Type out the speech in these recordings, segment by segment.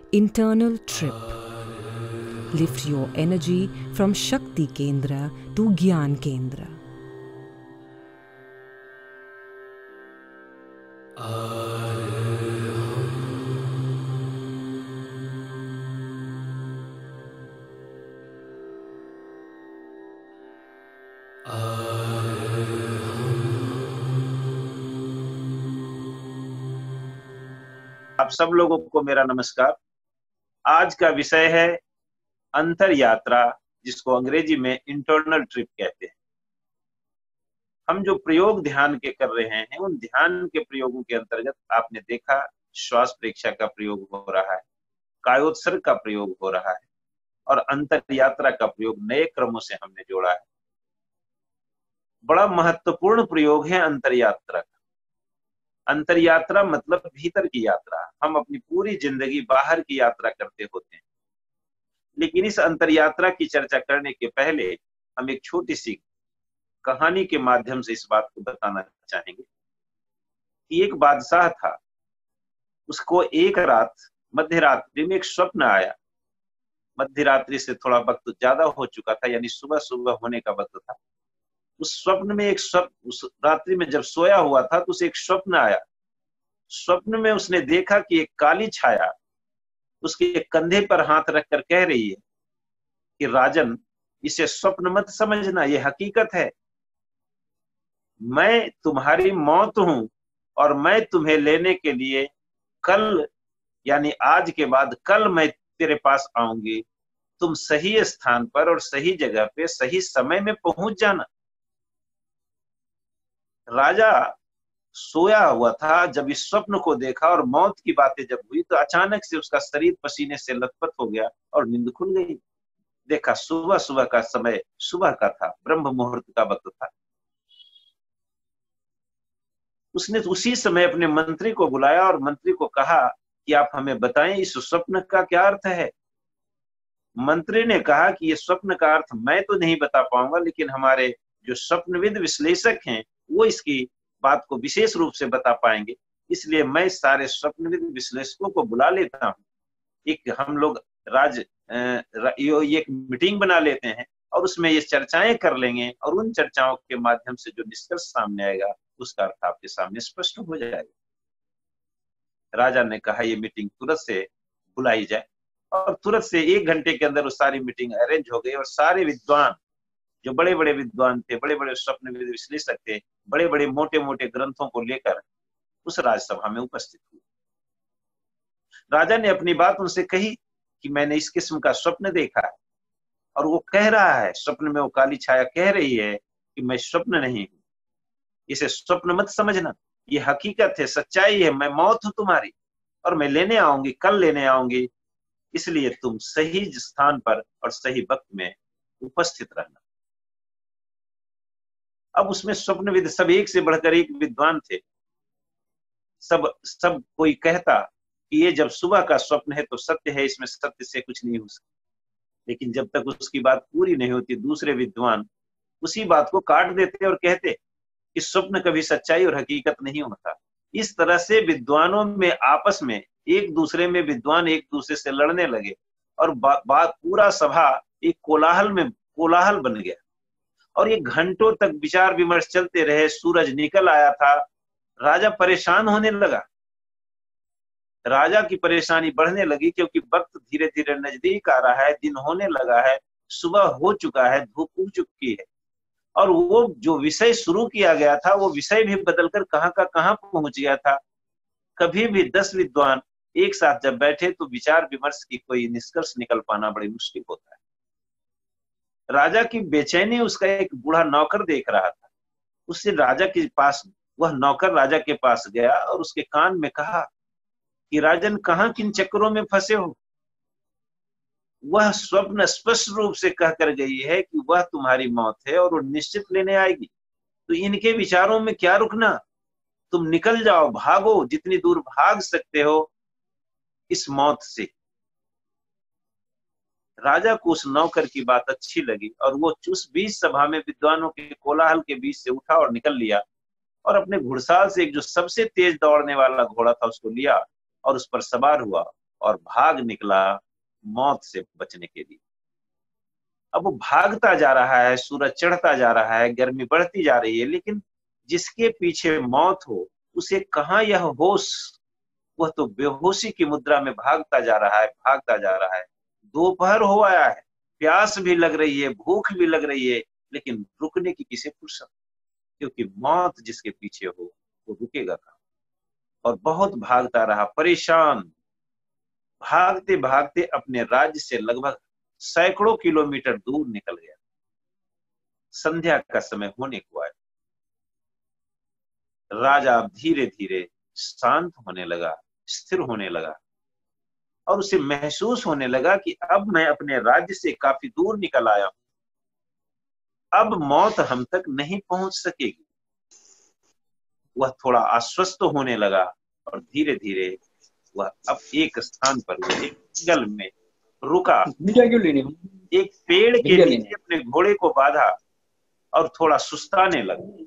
Internal trip. Lift your energy from Shakti Kendra to Gyan Kendra. आप सब लोगों को मेरा नमस्कार। आज का विषय है अंतर यात्रा, जिसको अंग्रेजी में इंटरनल ट्रिप कहते हैं। हम जो प्रयोग ध्यान के कर रहे हैं, उन ध्यान के प्रयोगों के अंतर्गत आपने देखा श्वास प्रेक्षा का प्रयोग हो रहा है, कायोत्सर्ग का प्रयोग हो रहा है और अंतर यात्रा का प्रयोग नए क्रमों से हमने जोड़ा है। बड़ा महत्वपूर्ण प्रयोग है अंतर यात्रा का। अंतर यात्रा मतलब भीतर की यात्रा। हम अपनी पूरी जिंदगी बाहर की यात्रा करते होते हैं, लेकिन इस अंतर यात्रा की चर्चा करने के पहले हम एक छोटी सी कहानी के माध्यम से इस बात को बताना चाहेंगे कि एक बादशाह था। उसको एक रात मध्य रात्रि में एक स्वप्न आया। मध्य रात्रि से थोड़ा वक्त ज्यादा हो चुका था, यानी सुबह सुबह होने का वक्त था। उस स्वप्न में उस रात्रि में जब सोया हुआ था तो उसे एक स्वप्न आया। स्वप्न में उसने देखा कि एक काली छाया उसके कंधे पर हाथ रखकर कह रही है कि राजन, इसे स्वप्न मत समझना, ये हकीकत है। मैं तुम्हारी मौत हूं और मैं तुम्हें लेने के लिए कल, यानी आज के बाद कल मैं तेरे पास आऊंगी। तुम सही स्थान पर और सही जगह पे सही समय में पहुंच जाना। राजा सोया हुआ था, जब इस स्वप्न को देखा और मौत की बातें जब हुई तो अचानक से उसका शरीर पसीने से लथपथ हो गया और नींद खुल गई। देखा सुबह सुबह का समय सुबह का था, ब्रह्म मुहूर्त का वक्त था। उसने उसी समय अपने मंत्री को बुलाया और मंत्री को कहा कि आप हमें बताएं इस स्वप्न का क्या अर्थ है। मंत्री ने कहा कि ये स्वप्न का अर्थ मैं तो नहीं बता पाऊंगा, लेकिन हमारे जो स्वप्नविद विश्लेषक हैं वो इसकी बात को विशेष रूप से बता पाएंगे। इसलिए मैं सारे स्वप्नविद विश्लेषकों को बुला लेता हूँ। एक हम लोग एक मीटिंग बना लेते हैं और उसमें ये चर्चाएं कर लेंगे और उन चर्चाओं के माध्यम से जो निष्कर्ष सामने आएगा उसका अर्थ आपके सामने स्पष्ट हो जाएगा। राजा ने कहा ये मीटिंग तुरंत से बुलाई जाए और तुरंत से 1 घंटे के अंदर वो सारी मीटिंग अरेंज हो गई और सारे विद्वान, जो बड़े बड़े विद्वान थे, बड़े बड़े स्वप्न विश्लेषक थे, बड़े बड़े मोटे मोटे ग्रंथों को लेकर उस राजसभा में उपस्थित हुए। राजा ने अपनी बात उनसे कही कि मैंने इस किस्म का स्वप्न देखा है और वो कह रहा है, स्वप्न में वो काली छाया कह रही है कि मैं स्वप्न नहीं हूं, इसे स्वप्न मत समझना, ये हकीकत है, सच्चाई है। मैं मौत हूं तुम्हारी और मैं लेने आऊंगी, कल लेने आऊंगी। इसलिए तुम सही स्थान पर और सही वक्त में उपस्थित रहना। अब उसमें स्वप्नविद सब एक से बढ़कर एक विद्वान थे। सब कोई कहता कि ये जब सुबह का स्वप्न है तो सत्य है, इसमें सत्य से कुछ नहीं हो सकता। लेकिन जब तक उसकी बात पूरी नहीं होती, दूसरे विद्वान उसी बात को काट देते और कहते कि स्वप्न कभी सच्चाई और हकीकत नहीं होता। इस तरह से विद्वानों में आपस में एक दूसरे में विद्वान एक दूसरे से लड़ने लगे और पूरा सभा एक कोलाहल बन गया और ये घंटों तक विचार विमर्श चलते रहे। सूरज निकल आया था। राजा परेशान होने लगा। राजा की परेशानी बढ़ने लगी क्योंकि वक्त धीरे धीरे नजदीक आ रहा है, दिन होने लगा है, सुबह हो चुका है, धूप उग चुकी है और वो जो विषय शुरू किया गया था वो विषय भी बदलकर कहां का कहां पहुंच गया था। कभी भी 10 विद्वान एक साथ जब बैठे तो विचार विमर्श की कोई निष्कर्ष निकल पाना बड़ी मुश्किल होता है। राजा की बेचैनी उसका एक बूढ़ा नौकर देख रहा था। उससे राजा के पास, वह नौकर राजा के पास गया और उसके कान में कहा कि राजन, कहां किन चक्करों में फंसे हो। वह स्वप्न स्पष्ट रूप से कहकर गई है कि वह तुम्हारी मौत है और वो निश्चित लेने आएगी, तो इनके विचारों में क्या रुकना। तुम निकल जाओ, भागो, जितनी दूर भाग सकते हो इस मौत से। राजा को उस नौकर की बात अच्छी लगी और वो उस बीच सभा में विद्वानों के कोलाहल के बीच से उठा और निकल लिया और अपने घुड़साल से एक जो सबसे तेज दौड़ने वाला घोड़ा था उसको लिया और उस पर सवार हुआ और भाग निकला मौत से बचने के लिए। अब वो भागता जा रहा है, सूरज चढ़ता जा रहा है, गर्मी बढ़ती जा रही है, लेकिन जिसके पीछे मौत हो उसे कहाँ यह होश, वह तो बेहोशी की मुद्रा में भागता जा रहा है, भागता जा रहा है। दोपहर हो आया है, प्यास भी लग रही है, भूख भी लग रही है, लेकिन रुकने की किसे फुर्सत, क्योंकि मौत जिसके पीछे हो वो रुकेगा कहाँ। और बहुत भागता रहा, परेशान, भागते भागते अपने राज्य से लगभग सैकड़ों किलोमीटर दूर निकल गया। संध्या का समय होने को आया। राजा अब धीरे धीरे शांत होने लगा, स्थिर होने लगा, और उसे महसूस होने लगा कि अब मैं अपने राज्य से काफी दूर निकल आया हूं, अब मौत हम तक नहीं पहुंच सकेगी। वह थोड़ा आश्वस्त होने लगा और धीरे धीरे वह अब एक स्थान पर, एक जंगल में रुका, एक पेड़ के नीचे अपने घोड़े को बांधा और थोड़ा सुस्ताने लगा।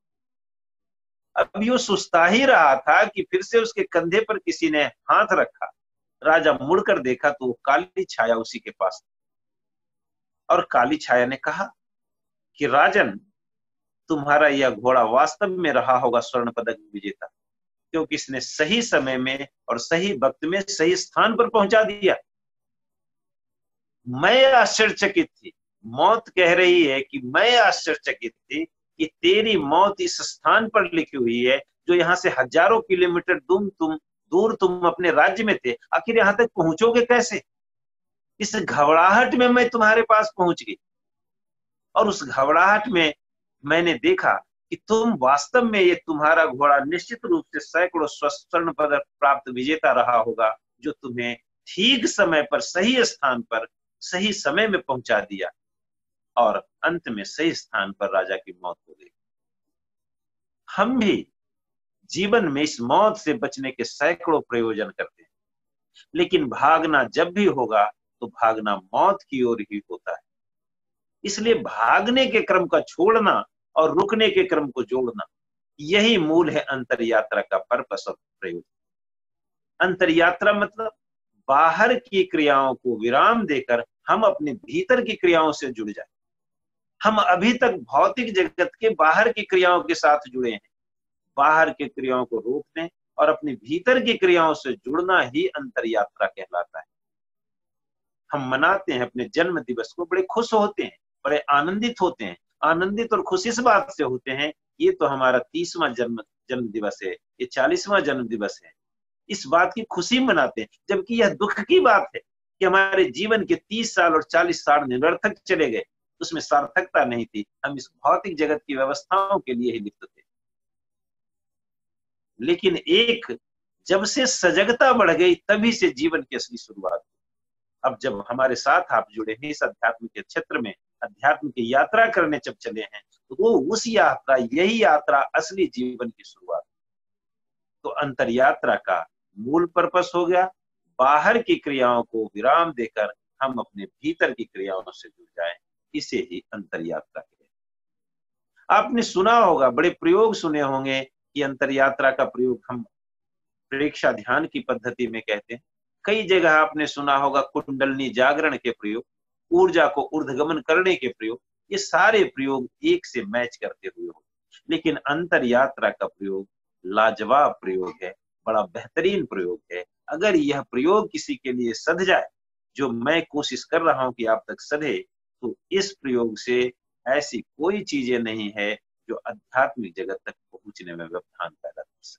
अब यो सुस्ता ही रहा था कि फिर से उसके कंधे पर किसी ने हाथ रखा। राजा मुड़कर देखा तो वो काली छाया उसी के पास, और काली छाया ने कहा कि राजन, तुम्हारा यह घोड़ा वास्तव में रहा होगा स्वर्ण पदक विजेता, क्योंकि इसने सही समय में और सही वक्त में सही स्थान पर पहुंचा दिया। मैं आश्चर्यचकित थी, मौत कह रही है कि मैं आश्चर्यचकित थी कि तेरी मौत इस स्थान पर लिखी हुई है जो यहाँ से हजारों किलोमीटर दूर तुम अपने राज्य में थे, आखिर यहाँ तक पहुंचोगे कैसे? इस घबराहट में मैं तुम्हारे पास पहुंच गई, और उस घबराहट में मैंने देखा कि तुम वास्तव में, ये तुम्हारा घोड़ा निश्चित रूप से सैकड़ों स्वर्ण पदक प्राप्त विजेता रहा होगा, जो तुम्हें ठीक समय पर सही स्थान पर सही समय में पहुंचा दिया, और अंत में सही स्थान पर राजा की मौत हो गई। हम भी जीवन में इस मौत से बचने के सैकड़ों प्रयोजन करते हैं, लेकिन भागना जब भी होगा तो भागना मौत की ओर ही होता है। इसलिए भागने के क्रम का छोड़ना और रुकने के क्रम को जोड़ना, यही मूल है अंतर यात्रा का पर्पस और प्रयोजन। अंतर यात्रा मतलब बाहर की क्रियाओं को विराम देकर हम अपने भीतर की क्रियाओं से जुड़ जाए। हम अभी तक भौतिक जगत के बाहर की क्रियाओं के साथ जुड़े हैं। बाहर की क्रियाओं को रोक दें और अपने भीतर की क्रियाओं से जुड़ना ही अंतर यात्रा कहलाता है। हम मनाते हैं अपने जन्म दिवस को, बड़े खुश होते हैं, बड़े आनंदित होते हैं। आनंदित और खुश इस बात से होते हैं, ये तो हमारा 30वां जन्म दिवस है, ये 40वां जन्म दिवस है, इस बात की खुशी मनाते हैं। जबकि यह दुख की बात है कि हमारे जीवन के 30 साल और 40 साल निरर्थक चले गए, उसमें सार्थकता नहीं थी। हम इस भौतिक जगत की व्यवस्थाओं के लिए ही लिप्त थे। लेकिन जब से सजगता बढ़ गई, तभी से जीवन की असली शुरुआत हुई। अब जब हमारे साथ आप जुड़े हैं इस अध्यात्म के क्षेत्र में, अध्यात्म की यात्रा करने जब चले हैं, तो वो उस यात्रा, यही यात्रा असली जीवन की शुरुआत। तो अंतर यात्रा का मूल पर्पस हो गया, बाहर की क्रियाओं को विराम देकर हम अपने भीतर की क्रियाओं से जुड़ जाएं, इसे ही अंतर यात्रा कहते हैं। आपने सुना होगा, बड़े प्रयोग सुने होंगे कि अंतर यात्रा का प्रयोग हम प्रेक्षा ध्यान की पद्धति में कहते हैं। कई जगह आपने सुना होगा कुंडलनी जागरण के प्रयोग, ऊर्जा को ऊर्ध्वगमन करने के प्रयोग। ये सारे प्रयोग एक से मैच करते हुए हो, लेकिन अंतर यात्रा का प्रयोग लाजवाब प्रयोग है, बड़ा बेहतरीन प्रयोग है। अगर यह प्रयोग किसी के लिए सध जाए, जो मैं कोशिश कर रहा हूं कि आप तक सधे, तो इस प्रयोग से ऐसी कोई चीजें नहीं है जो आध्यात्मिक जगत तक पहुंचने में व्यवधान पैदा कर सके।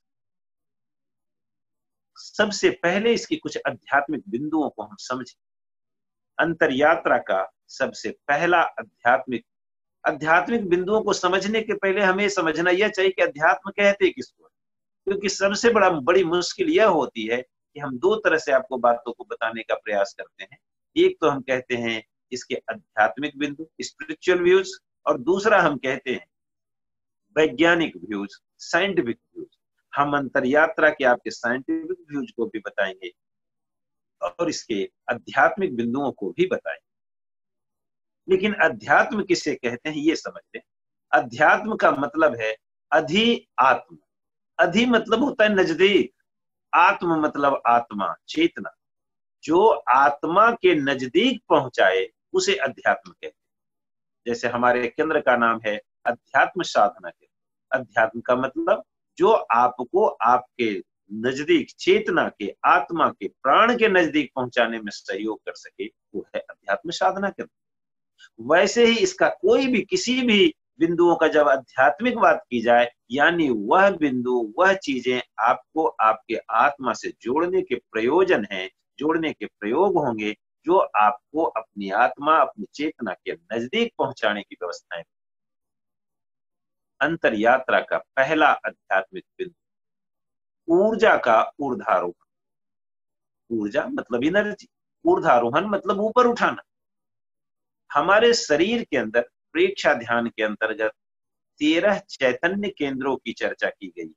सबसे पहले इसकी कुछ आध्यात्मिक बिंदुओं को हम समझें। अंतर यात्रा का सबसे पहला आध्यात्मिक बिंदुओं को समझने के पहले हमें समझना यह चाहिए कि अध्यात्म कहते किसको, क्योंकि सबसे बड़ी मुश्किल यह होती है कि हम दो तरह से आपको बातों को बताने का प्रयास करते हैं। एक तो हम कहते हैं इसके आध्यात्मिक बिंदु, स्पिरिचुअल व्यूज, और दूसरा हम कहते हैं वैज्ञानिक व्यूज, साइंटिफिक व्यूज। हम अंतर यात्रा के आपके साइंटिफिक व्यूज को भी बताएंगे और इसके आध्यात्मिक बिंदुओं को भी बताएंगे। लेकिन अध्यात्म किसे कहते हैं ये समझते हैं। अध्यात्म का मतलब है अधि आत्म। अधि मतलब होता है नजदीक, आत्म मतलब आत्मा, चेतना। जो आत्मा के नजदीक पहुंचाए उसे अध्यात्म कहते हैं। जैसे हमारे केंद्र का नाम है अध्यात्म साधना केंद्र। अध्यात्म का मतलब जो आपको आपके नजदीक, चेतना के, आत्मा के, प्राण के नजदीक पहुंचाने में सहयोग कर सके, वो है अध्यात्म साधना केंद्र। वैसे ही इसका कोई भी, किसी भी बिंदुओं का जब आध्यात्मिक बात की जाए, यानी वह बिंदु, वह चीजें आपको आपके आत्मा से जोड़ने के प्रयोजन हैं, जोड़ने के प्रयोग होंगे, जो आपको अपनी आत्मा, अपनी चेतना के नजदीक पहुंचाने की व्यवस्थाएं। अंतर यात्रा का पहला आध्यात्मिक बिंदु ऊर्जा का ऊर्धारोहण। ऊर्जा मतलब एनर्जी, ऊर्धारोहण मतलब ऊपर उठाना। हमारे शरीर के अंदर प्रेक्षा ध्यान के अंतर्गत 13 चैतन्य केंद्रों की चर्चा की गई।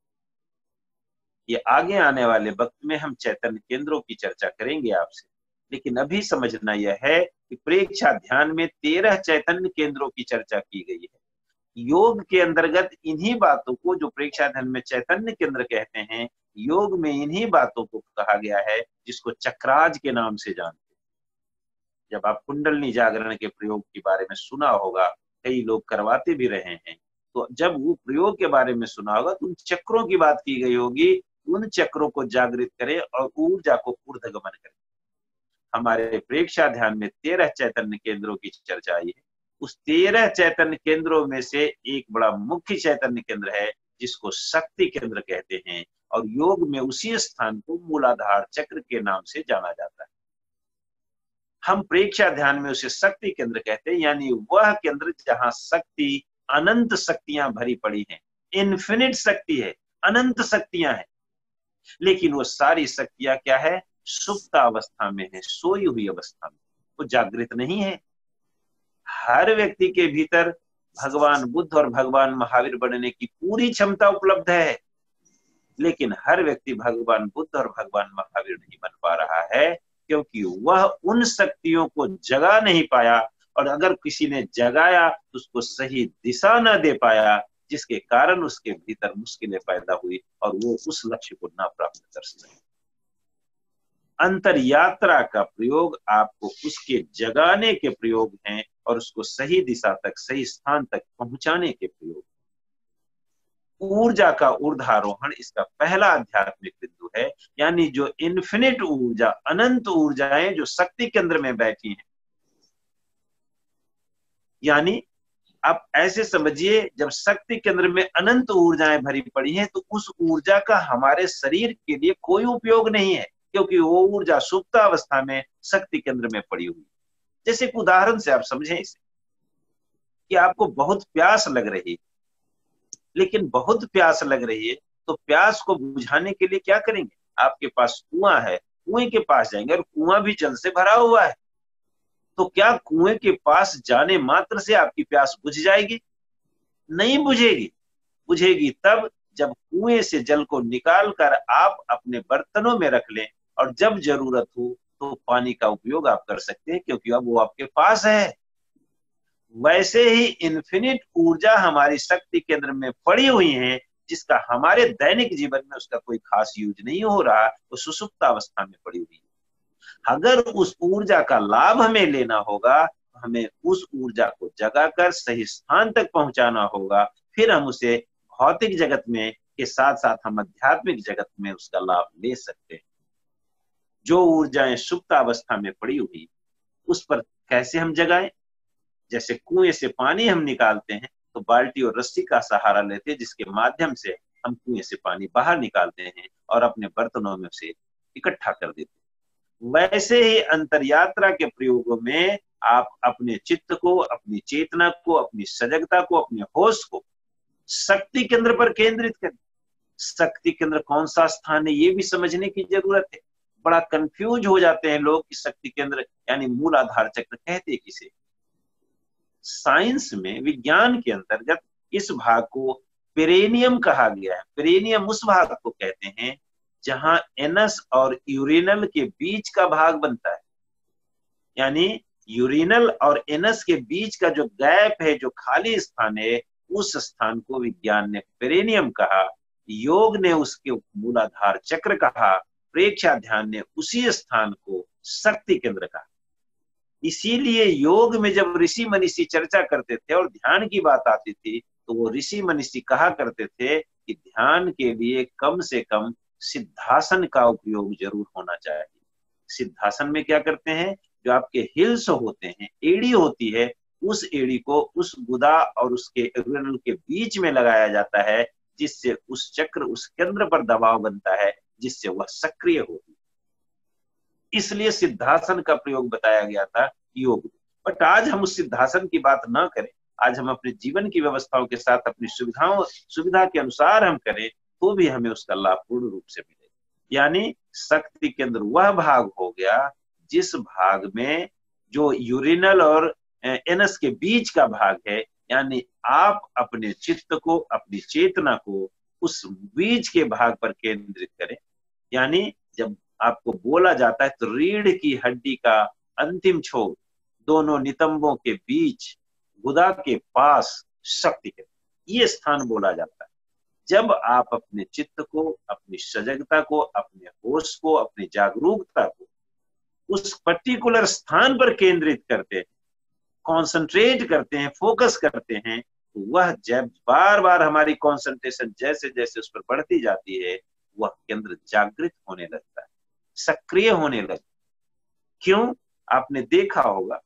ये आगे आने वाले वक्त में हम चैतन्य केंद्रों की चर्चा करेंगे आपसे, लेकिन अभी समझना यह है कि प्रेक्षा ध्यान में 13 चैतन्य केंद्रों की चर्चा की गई है। योग के अंतर्गत इन्हीं बातों को, जो प्रेक्षा ध्यान में चैतन्य केंद्र कहते हैं, योग में इन्हीं बातों को कहा गया है जिसको चक्राज के नाम से जानते हैं। जब आप कुंडलनी जागरण के प्रयोग के बारे में सुना होगा, कई लोग करवाते भी रहे हैं, तो जब वो प्रयोग के बारे में सुना होगा तो उन चक्रों की बात की गई होगी। उन चक्रों को जागृत करें और ऊर्जा को ऊर्ध्वगमन करें। हमारे प्रेक्षा ध्यान में 13 चैतन्य केंद्रों की चर्चा आई है। उस 13 चैतन्य केंद्रों में से एक बड़ा मुख्य चैतन्य केंद्र है जिसको शक्ति केंद्र कहते हैं, और योग में उसी स्थान को मूलाधार चक्र के नाम से जाना जाता है। हम प्रेक्षा ध्यान में उसे शक्ति केंद्र कहते हैं, यानी वह केंद्र जहां शक्ति, अनंत शक्तियां भरी पड़ी हैं। इन्फिनिट शक्ति है, अनंत शक्तियां हैं, लेकिन वो सारी शक्तियां क्या है? सुप्त अवस्था में है, सोई हुई अवस्था में, वो जागृत नहीं है। हर व्यक्ति के भीतर भगवान बुद्ध और भगवान महावीर बनने की पूरी क्षमता उपलब्ध है, लेकिन हर व्यक्ति भगवान बुद्ध और भगवान महावीर नहीं बन पा रहा है, क्योंकि वह उन शक्तियों को जगा नहीं पाया, और अगर किसी ने जगाया तो उसको सही दिशा न दे पाया, जिसके कारण उसके भीतर मुश्किलें पैदा हुई और वो उस लक्ष्य को ना प्राप्त कर सके। अंतर यात्रा का प्रयोग आपको उसके जगाने के प्रयोग हैं और उसको सही दिशा तक, सही स्थान तक पहुंचाने के प्रयोग। ऊर्जा का ऊर्ध्वारोहण इसका पहला आध्यात्मिक बिंदु है, यानी जो इन्फिनिट ऊर्जा, अनंत ऊर्जाएं जो शक्ति केंद्र में बैठी हैं। यानी आप ऐसे समझिए, जब शक्ति केंद्र में अनंत ऊर्जाएं भरी पड़ी हैं, तो उस ऊर्जा का हमारे शरीर के लिए कोई उपयोग नहीं है, क्योंकि वो ऊर्जा सुप्त अवस्था में शक्ति केंद्र में पड़ी हुई। जैसे एक उदाहरण से आप समझें इसे, कि आपको बहुत प्यास लग रही है, लेकिन बहुत प्यास लग रही है, तो प्यास को बुझाने के लिए क्या करेंगे? आपके पास कुआं है, कुएं के पास जाएंगे, और कुआं भी जल से भरा हुआ है, तो क्या कुएं के पास जाने मात्र से आपकी प्यास बुझ जाएगी? नहीं बुझेगी। बुझेगी तब जब कुएं से जल को निकाल कर आप अपने बर्तनों में रख लें, और जब जरूरत हो तो पानी का उपयोग आप कर सकते हैं, क्योंकि अब वो आपके पास है। वैसे ही इन्फिनिट ऊर्जा हमारी शक्ति केंद्र में पड़ी हुई है, जिसका हमारे दैनिक जीवन में उसका कोई खास यूज नहीं हो रहा, वो सुसुप्त अवस्था में पड़ी हुई है। अगर उस ऊर्जा का लाभ हमें लेना होगा, तो हमें उस ऊर्जा को जगाकर सही स्थान तक पहुंचाना होगा, फिर हम उसे भौतिक जगत में के साथ साथ हम आध्यात्मिक जगत में उसका लाभ ले सकते हैं। जो ऊर्जाएं सुप्त अवस्था में पड़ी हुई, उस पर कैसे हम जगाएं? जैसे कुएं से पानी हम निकालते हैं, तो बाल्टी और रस्सी का सहारा लेते हैं, जिसके माध्यम से हम कुएं से पानी बाहर निकालते हैं और अपने बर्तनों में से इकट्ठा कर देते हैं। वैसे ही अंतरयात्रा के प्रयोगों में आप अपने चित्त को, अपनी चेतना को, अपनी सजगता को, अपने होश को शक्ति केंद्र पर केंद्रित करें। शक्ति केंद्र कौन सा स्थान है, ये भी समझने की जरूरत है। बड़ा कंफ्यूज हो जाते हैं लोग कि शक्ति केंद्र यानी मूलाधार चक्र कहते किसे। साइंस में, विज्ञान के अंतर्गत इस भाग को पेरेनियम कहा गया है। पेरेनियम उस भाग को कहते हैं जहां एनस और यूरिनल के बीच का भाग बनता है, यानी यूरिनल और एनस के बीच का जो गैप है, जो खाली स्थान है, उस स्थान को विज्ञान ने पेरेनियम कहा, योग ने उसके मूलाधार चक्र कहा, प्रेक्षा ध्यान ने उसी स्थान को शक्ति केंद्र कहा। इसीलिए योग में जब ऋषि मनीषी चर्चा करते थे और ध्यान की बात आती थी तो वो ऋषि मनीषी कहा करते थे कि ध्यान के लिए कम से कम सिद्धासन का उपयोग जरूर होना चाहिए। सिद्धासन में क्या करते हैं, जो आपके हिल्स होते हैं, एड़ी होती है, उस एड़ी को उस गुदा और उसके एड्रेनल के बीच में लगाया जाता है, जिससे उस चक्र, उस केंद्र पर दबाव बनता है, जिससे वह सक्रिय होती है। इसलिए सिद्धासन का प्रयोग बताया गया था योग में। बट आज हम उस सिद्धासन की बात ना करें, आज हम अपने जीवन की व्यवस्थाओं के साथ अपनी सुविधा के अनुसार हम करें तो भी हमें उसका लाभ पूर्ण रूप से मिलेगा। यानी शक्ति केंद्र वह भाग हो गया जिस भाग में जो यूरिनल और एनस के बीच का भाग है, यानी आप अपने चित्त को, अपनी चेतना को उस बीच के भाग पर केंद्रित करें। यानी जब आपको बोला जाता है तो रीढ़ की हड्डी का अंतिम छोर, दोनों नितंबों के बीच, गुदा के पास शक्ति केंद्र, ये स्थान बोला जाता है। जब आप अपने चित्त को, अपनी सजगता को, अपने होश को, अपनी जागरूकता को उस पर्टिकुलर स्थान पर केंद्रित करते हैं, कॉन्सेंट्रेट करते हैं, फोकस करते हैं, तो वह जब बार बार हमारी कॉन्सेंट्रेशन जैसे जैसे उस पर बढ़ती जाती है, वह केंद्र जागृत होने लगता है, सक्रिय होने लगता है। क्यों? आपने देखा होगा,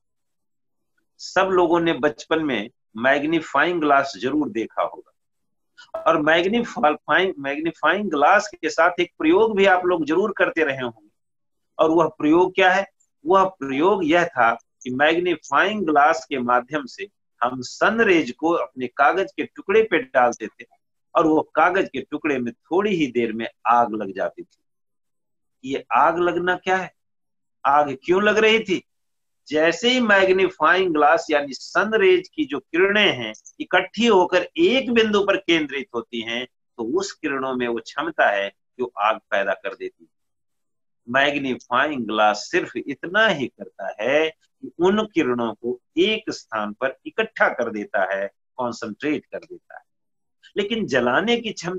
सब लोगों ने बचपन में मैग्नीफाइंग ग्लास जरूर देखा होगा, और मैग्नीफाइंग ग्लास के साथ एक प्रयोग भी आप लोग जरूर करते रहे होंगे। और वह प्रयोग क्या है? वह प्रयोग यह था कि मैग्नीफाइंग ग्लास के माध्यम से हम सनरेज को अपने कागज के टुकड़े पे डालते थे और वो कागज के टुकड़े में थोड़ी ही देर में आग लग जाती थी। ये आग लगना क्या है? आग क्यों लग रही थी? जैसे ही मैग्नीफाइंग ग्लास यानी सनरेज की जो किरणें हैं इकट्ठी होकर एक बिंदु पर केंद्रित होती हैं, तो उस किरणों में वो क्षमता है जो आग पैदा कर देती है। मैग्नीफाइंग ग्लास सिर्फ इतना ही करता है कि उन किरणों को एक स्थान पर इकट्ठा कर देता है, कॉन्सेंट्रेट कर देता है। लेकिन जलाने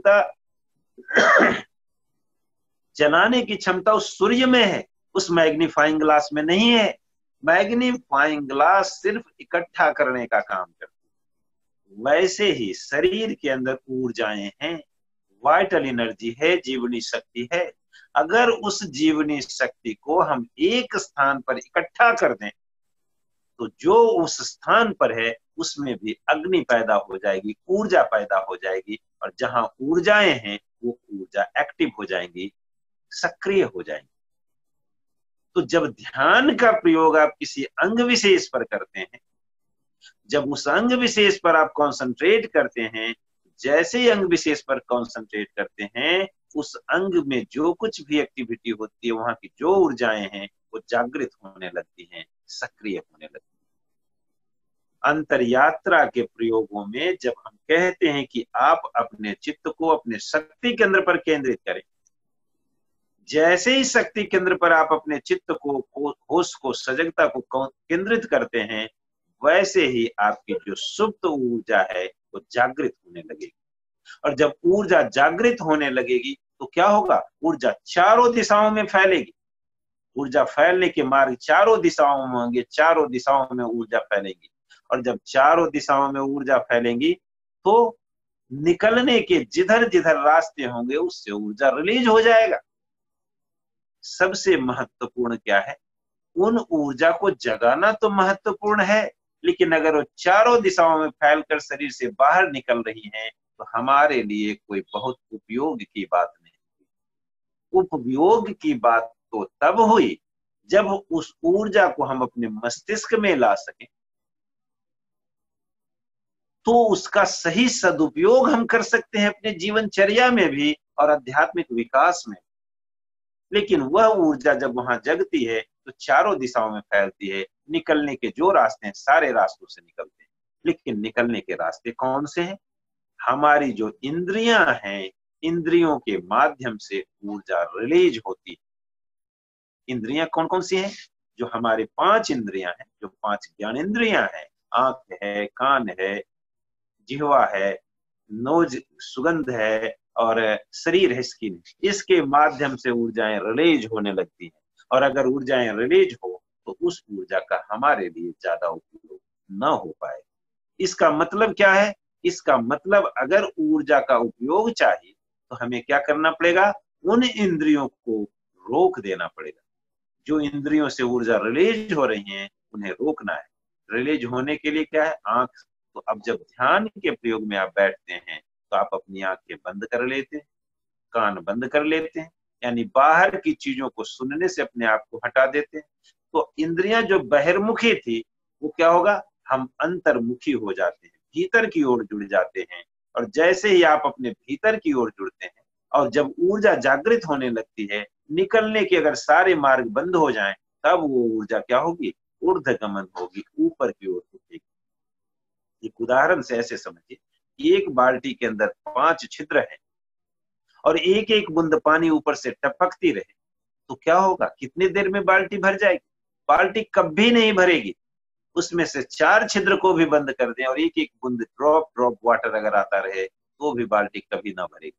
की क्षमता उस सूर्य में है, उस मैग्नीफाइंग ग्लास में नहीं है। मैग्नीफाइंग ग्लास सिर्फ इकट्ठा करने का काम करती है। वैसे ही शरीर के अंदर ऊर्जाएं हैं, वाइटल एनर्जी है, जीवनी शक्ति है। अगर उस जीवनी शक्ति को हम एक स्थान पर इकट्ठा कर दें तो जो उस स्थान पर है उसमें भी अग्नि पैदा हो जाएगी, ऊर्जा पैदा हो जाएगी, और जहां ऊर्जाएं हैं वो ऊर्जा एक्टिव हो जाएंगी, सक्रिय हो जाएंगी। तो जब ध्यान का प्रयोग आप किसी अंग विशेष पर करते हैं, जब उस अंग विशेष पर आप कॉन्सेंट्रेट करते हैं, जैसे ही अंग विशेष पर कॉन्सेंट्रेट करते हैं, उस अंग में जो कुछ भी एक्टिविटी होती है, वहां की जो ऊर्जाएं हैं वो जागृत होने लगती हैं, सक्रिय होने लगती हैं। अंतर यात्रा के प्रयोगों में जब हम कहते हैं कि आप अपने चित्त को अपने शक्ति केंद्र पर केंद्रित करें, जैसे ही शक्ति केंद्र पर आप अपने चित्त को, होश को, सजगता को केंद्रित करते हैं, वैसे ही आपकी जो सुप्त ऊर्जा है वो जागृत होने लगेगी। और जब ऊर्जा जागृत होने लगेगी तो क्या होगा? ऊर्जा चारों दिशाओं में फैलेगी। ऊर्जा फैलने के मार्ग चारों दिशाओं में होंगे, चारों दिशाओं में ऊर्जा फैलेगी। और जब चारों दिशाओं में ऊर्जा फैलेंगी तो निकलने के जिधर जिधर रास्ते होंगे उससे ऊर्जा रिलीज हो जाएगा। सबसे महत्वपूर्ण क्या है? उन ऊर्जा को जगाना तो महत्वपूर्ण है, लेकिन अगर वो चारों दिशाओं में फैलकर शरीर से बाहर निकल रही हैं तो हमारे लिए कोई बहुत उपयोग की बात नहीं। उपयोग की बात तो तब हुई जब उस ऊर्जा को हम अपने मस्तिष्क में ला सकें, तो उसका सही सदुपयोग हम कर सकते हैं अपने जीवनचर्या में भी और आध्यात्मिक विकास में। लेकिन वह ऊर्जा जब वहां जगती है तो चारों दिशाओं में फैलती है। निकलने के जो रास्ते हैं सारे रास्तों से निकलते हैं, लेकिन निकलने के रास्ते कौन से हैं? हमारी जो इंद्रियां हैं, इंद्रियों के माध्यम से ऊर्जा रिलीज होती है। इंद्रियां कौन कौन सी हैं? जो हमारे 5 इंद्रियां हैं, जो 5 ज्ञानेंद्रियां हैं, आंख है, कान है, जिह्वा है, नोज सुगंध है, और शरीर है स्किन, इसके माध्यम से ऊर्जाएं रिलीज होने लगती हैं। और अगर ऊर्जाएं रिलीज हो तो उस ऊर्जा का हमारे लिए ज्यादा उपयोग न हो पाए। इसका मतलब क्या है? इसका मतलब अगर ऊर्जा का उपयोग चाहिए तो हमें क्या करना पड़ेगा? उन इंद्रियों को रोक देना पड़ेगा। जो इंद्रियों से ऊर्जा रिलीज हो रही है उन्हें रोकना है। रिलीज होने के लिए क्या है? आंख। तो अब जब ध्यान के प्रयोग में आप बैठते हैं तो आप अपनी आंखें बंद कर लेते हैं, कान बंद कर लेते हैं, यानी बाहर की चीजों को सुनने से अपने आप को हटा देते हैं। तो इंद्रियां जो बहिर्मुखी थी वो क्या होगा? हम अंतर्मुखी हो जाते हैं, भीतर की ओर जुड़ जाते हैं। और जैसे ही आप अपने भीतर की ओर जुड़ते हैं और जब ऊर्जा जागृत होने लगती है, निकलने के अगर सारे मार्ग बंद हो जाएं, तब वो ऊर्जा क्या होगी? ऊर्ध्वगमन होगी, ऊपर की ओर उठेगी। एक उदाहरण से ऐसे समझिए, एक बाल्टी के अंदर 5 छिद्र हैं और एक एक बूंद पानी ऊपर से टपकती रहे तो क्या होगा? कितनी देर में बाल्टी भर जाएगी? बाल्टी कभी नहीं भरेगी। उसमें से 4 छिद्र को भी बंद कर दें और एक एक बूंद ड्रॉप ड्रॉप वाटर अगर आता रहे तो भी बाल्टी कभी ना भरेगी।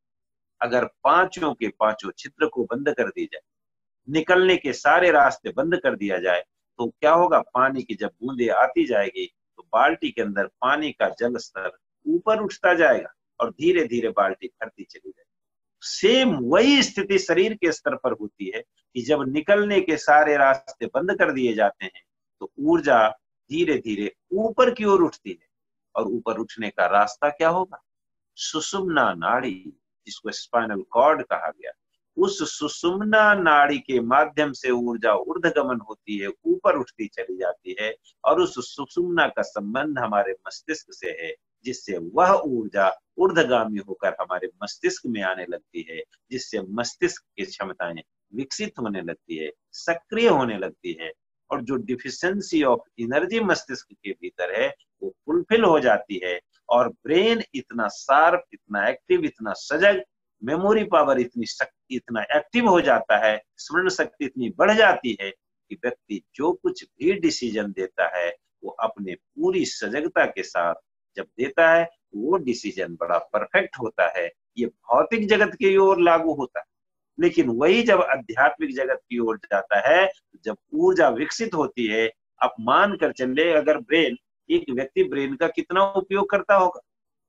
अगर पांचों के पांचों छिद्र को बंद कर दी जाए, निकलने के सारे रास्ते बंद कर दिया जाए, तो क्या होगा? पानी की जब बूंदे आती जाएगी तो बाल्टी के अंदर पानी का जल स्तर ऊपर उठता जाएगा और धीरे धीरे बाल्टी भरती चली जाएगी। सेम वही स्थिति शरीर के स्तर पर होती है कि जब निकलने के सारे रास्ते बंद कर दिए जाते हैं तो ऊर्जा धीरे धीरे ऊपर की ओर उठती है। और ऊपर उठने का रास्ता क्या होगा? सुषुम्ना नाड़ी, जिसको स्पाइनल कॉर्ड कहा गया। उस सुषुम्ना नाड़ी के माध्यम से ऊर्जा ऊर्ध्वगमन होती है, ऊपर उठती चली जाती है। और उस सुषुम्ना का संबंध हमारे मस्तिष्क से है, जिससे वह ऊर्जा ऊर्ध्वगामी होकर हमारे मस्तिष्क में आने लगती है, जिससे मस्तिष्क की क्षमताएं विकसित होने लगती है, सक्रिय होने लगती है। और जो डिफिशियंसी ऑफ एनर्जी मस्तिष्क के भीतर है वो फुलफिल हो जाती है। और ब्रेन इतना शार्प, इतना एक्टिव, इतना सजग, मेमोरी पावर इतना एक्टिव हो जाता है, स्मरण शक्ति इतनी बढ़ जाती है कि व्यक्ति जो कुछ भी डिसीजन देता है वो अपने पूरी सजगता के साथ जब देता है वो डिसीजन बड़ा परफेक्ट होता है। ये भौतिक जगत की ओर लागू होता है। लेकिन वही जब आध्यात्मिक जगत की ओर जाता है, जब ऊर्जा विकसित होती है, आप मान कर चले अगर एक व्यक्ति ब्रेन का कितना उपयोग करता होगा?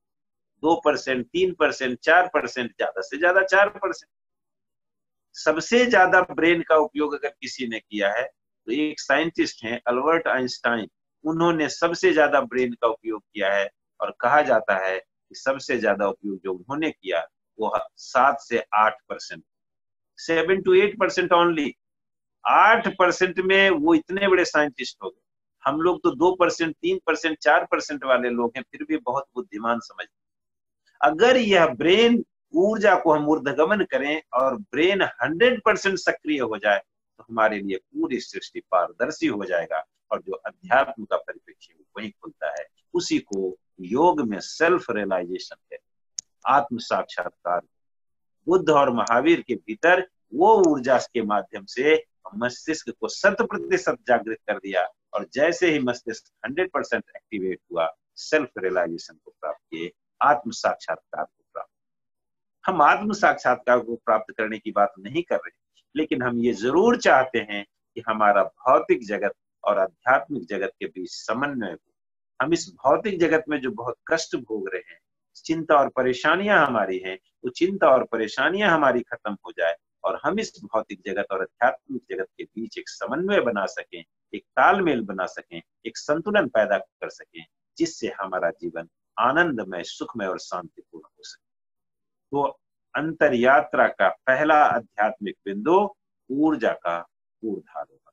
2%, 3%, 4%, ज्यादा से ज्यादा 4%। सबसे ज्यादा ब्रेन का उपयोग अगर किसी ने किया है तो एक साइंटिस्ट हैं अल्बर्ट आइंस्टाइन, उन्होंने सबसे ज्यादा ब्रेन का उपयोग किया है। और कहा जाता है कि सबसे ज्यादा उपयोग जो उन्होंने किया वो 7 से 8%, 7 to 8% ओनली। 8% में वो इतने बड़े साइंटिस्ट हो गए। हम लोग तो 2%, 3%, 4% वाले लोग हैं, फिर भी बहुत बुद्धिमान समझते। अगर यह ब्रेन ऊर्जा को हम ऊर्ध्वगमन करें और ब्रेन 100% सक्रिय हो जाए तो हमारे लिए पूरी सृष्टि पारदर्शी हो जाएगा। और जो अध्यात्म का परिप्रेक्ष्य वही खुलता है। उसी को योग में सेल्फ रियलाइजेशन है, आत्म साक्षात्कार। बुद्ध और महावीर के भीतर वो ऊर्जा के माध्यम से मस्तिष्क को 100% जागृत कर दिया। और जैसे ही मस्तिष्क 100% एक्टिवेट हुआ, सेल्फ रियलाइजेशन को प्राप्त किए, आत्म साक्षात्कार को प्राप्त। हम आत्म साक्षात्कार को प्राप्त करने की बात नहीं कर रहे, लेकिन हम ये जरूर चाहते हैं कि हमारा भौतिक जगत और आध्यात्मिक जगत के बीच समन्वय हो। हम इस भौतिक जगत में जो बहुत कष्ट भोग रहे हैं, चिंता और परेशानियां हमारी हैं, वो चिंता और परेशानियां हमारी खत्म हो जाए और हम इस भौतिक जगत और आध्यात्मिक जगत के बीच एक समन्वय बना सकें, एक तालमेल बना सकें, एक संतुलन पैदा कर सकें, जिससे हमारा जीवन आनंदमय, सुखमय और शांतिपूर्ण हो सके। तो अंतर यात्रा का पहला आध्यात्मिक बिंदु ऊर्जा का ऊर्ध्वारोहण,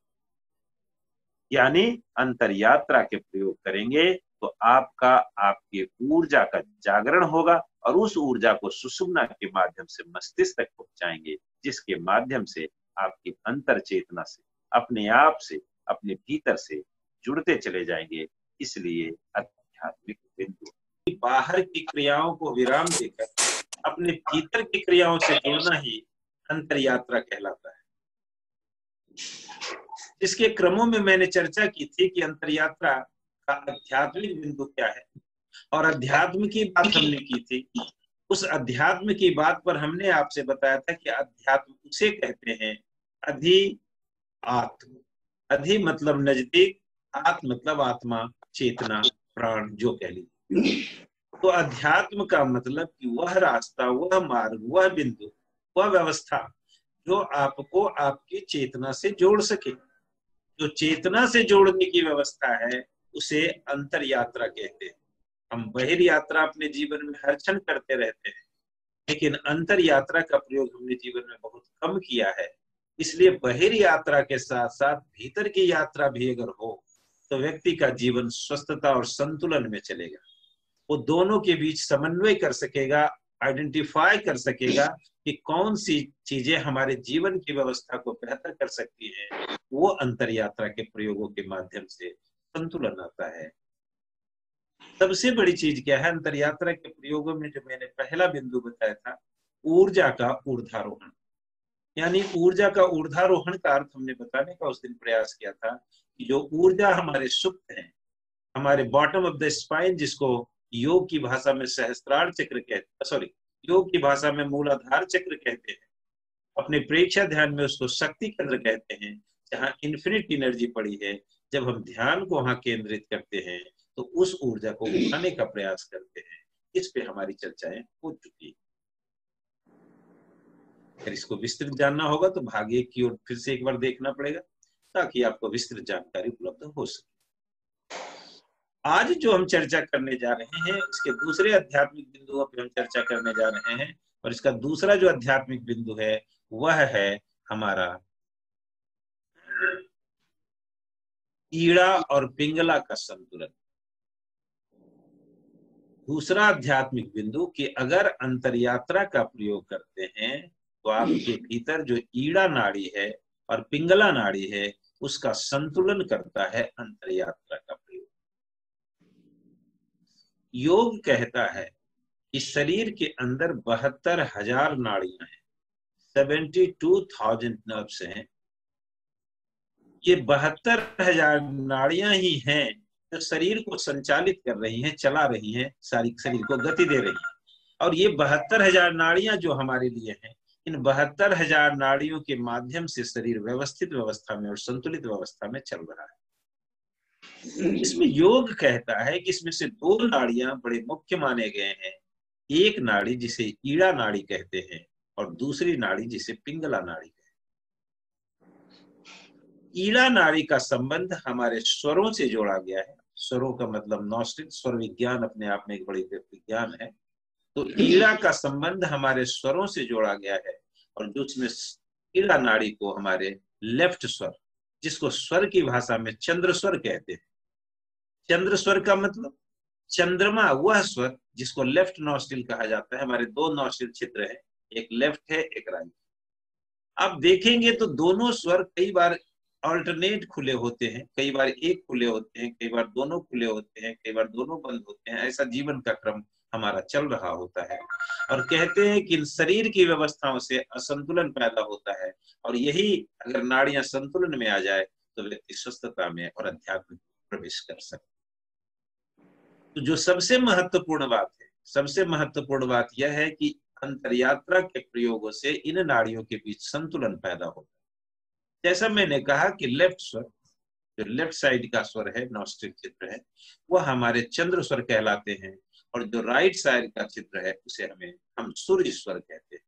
यानी अंतर यात्रा के प्रयोग करेंगे तो आपकी ऊर्जा का जागरण होगा और उस ऊर्जा को सुषुम्ना के माध्यम से मस्तिष्क तक पहुंचाएंगे, जिसके माध्यम से आपकी अंतर चेतना से, अपने आप से, अपने भीतर से जुड़ते चले जाएंगे। इसलिए आध्यात्मिक बिंदु बाहर की क्रियाओं को विराम देकर अपने भीतर की क्रियाओं से जुड़ना ही अंतर यात्रा कहलाता है। इसके क्रमों में मैंने चर्चा की थी कि अंतर यात्रा का आध्यात्मिक बिंदु क्या है, और अध्यात्म की बात हमने की थी उस अध्यात्म की बात पर हमने आपसे बताया था कि अध्यात्म उसे कहते हैं अधि आत्म। अधि मतलब नजदीक, आत्म मतलब आत्मा, चेतना, प्राण जो कह लीजिए। तो अध्यात्म का मतलब कि वह रास्ता, वह मार्ग, वह बिंदु, वह व्यवस्था जो आपको आपकी चेतना से जोड़ सके। जो चेतना से जोड़ने की व्यवस्था है उसे अंतर यात्रा कहते हैं। हम बहिर यात्रा अपने जीवन में हर क्षण करते रहते हैं, लेकिन अंतर यात्रा का प्रयोग हमने जीवन में बहुत कम किया है। इसलिए बहिर यात्रा के साथ साथ भीतर की यात्रा भी अगर हो तो व्यक्ति का जीवन स्वस्थता और संतुलन में चलेगा। वो दोनों के बीच समन्वय कर सकेगा, आइडेंटिफाई कर सकेगा कि कौन सी चीजें हमारे जीवन की व्यवस्था को बेहतर कर सकती हैं। वो अंतर यात्रा के प्रयोगों के माध्यम से संतुलन आता है। सबसे बड़ी चीज क्या है अंतर यात्रा के प्रयोगों में, जो मैंने पहला बिंदु बताया था, ऊर्जा का ऊर्ध्वारोहण। यानी ऊर्जा का ऊर्ध्वारोहण का अर्थ हमने बताने का उस दिन प्रयास किया था कि जो ऊर्जा हमारे सुप्त है, हमारे बॉटम ऑफ द स्पाइन, जिसको योग की भाषा में सहस्त्रार चक्र कहते हैं, सॉरी, योग की भाषा में मूलाधार चक्र कहते हैं, अपने प्रेक्षा ध्यान में उसको शक्ति केंद्र कहते हैं, जहाँ इन्फिनिट एनर्जी पड़ी है। जब हम ध्यान को वहां केंद्रित करते हैं तो उस ऊर्जा को उठाने का प्रयास करते हैं। इस पे हमारी चर्चाएं हो चुकी। अगर इसको विस्तृत जानना होगा तो भाग 1 की ओर फिर से एक बार देखना पड़ेगा ताकि आपको विस्तृत जानकारी उपलब्ध हो सके। आज जो हम चर्चा करने जा रहे हैं इसके दूसरे आध्यात्मिक बिंदुओं पर हम चर्चा करने जा रहे हैं, और इसका दूसरा जो आध्यात्मिक बिंदु है वह है हमारा ईड़ा और पिंगला का संतुलन। दूसरा आध्यात्मिक बिंदु कि अगर अंतरयात्रा का प्रयोग करते हैं तो आपके भीतर जो ईड़ा नाड़ी है और पिंगला नाड़ी है उसका संतुलन करता है अंतरयात्रा का प्रयोग। योग कहता है कि शरीर के अंदर 72,000 नाड़ियां हैं, 72,000 नर्व्स हैं। ये 72,000 नाड़ियां ही हैं जो शरीर को संचालित कर रही हैं, चला रही हैं, सारी शरीर को गति दे रही हैं। और ये 72,000 नाड़ियां जो हमारे लिए हैं, इन 72,000 नाड़ियों के माध्यम से शरीर व्यवस्थित व्यवस्था में और संतुलित व्यवस्था में चल रहा है। इसमें योग कहता है कि इसमें से 2 नाड़ियां बड़े मुख्य माने गए हैं। एक नाड़ी जिसे ईड़ा नाड़ी कहते हैं और दूसरी नाड़ी जिसे पिंगला नाड़ी कहते हैं। ईड़ा नाड़ी का संबंध हमारे स्वरों से जोड़ा गया है। स्वरों का मतलब नॉस्टिक, स्वर विज्ञान अपने आप में एक बड़ी विज्ञान है। तो ईड़ा का संबंध हमारे स्वरों से जोड़ा गया है, और जो उसमें ईड़ा नाड़ी को हमारे लेफ्ट स्वर, जिसको स्वर की भाषा में चंद्र स्वर कहते हैं। चंद्र स्वर का मतलब चंद्रमा, वह स्वर जिसको लेफ्ट नॉस्ट्रिल कहा जाता है। हमारे 2 नॉस्ट्रिल छिद्र है, एक लेफ्ट है एक राइट। आप देखेंगे तो दोनों स्वर कई बार ऑल्टरनेट खुले होते हैं, कई बार एक खुले होते हैं, कई बार दोनों खुले होते हैं, कई बार दोनों बंद होते हैं। ऐसा जीवन का क्रम हमारा चल रहा होता है। और कहते हैं कि शरीर की व्यवस्थाओं से असंतुलन पैदा होता है, और यही अगर नाड़ियां संतुलन में आ जाए तो व्यक्ति स्वस्थता में और अध्यात्म में प्रवेश कर सकते। तो जो सबसे महत्वपूर्ण बात है, सबसे महत्वपूर्ण बात यह है कि अंतरयात्रा के प्रयोगों से इन नाड़ियों के बीच संतुलन पैदा होता है। जैसा मैंने कहा कि लेफ्ट स्वर, जो लेफ्ट साइड का स्वर है, नॉस्ट्रिल चित्र है, वह हमारे चंद्र स्वर कहलाते हैं, और जो राइट साइड का चित्र है उसे हम सूर्य स्वर कहते हैं।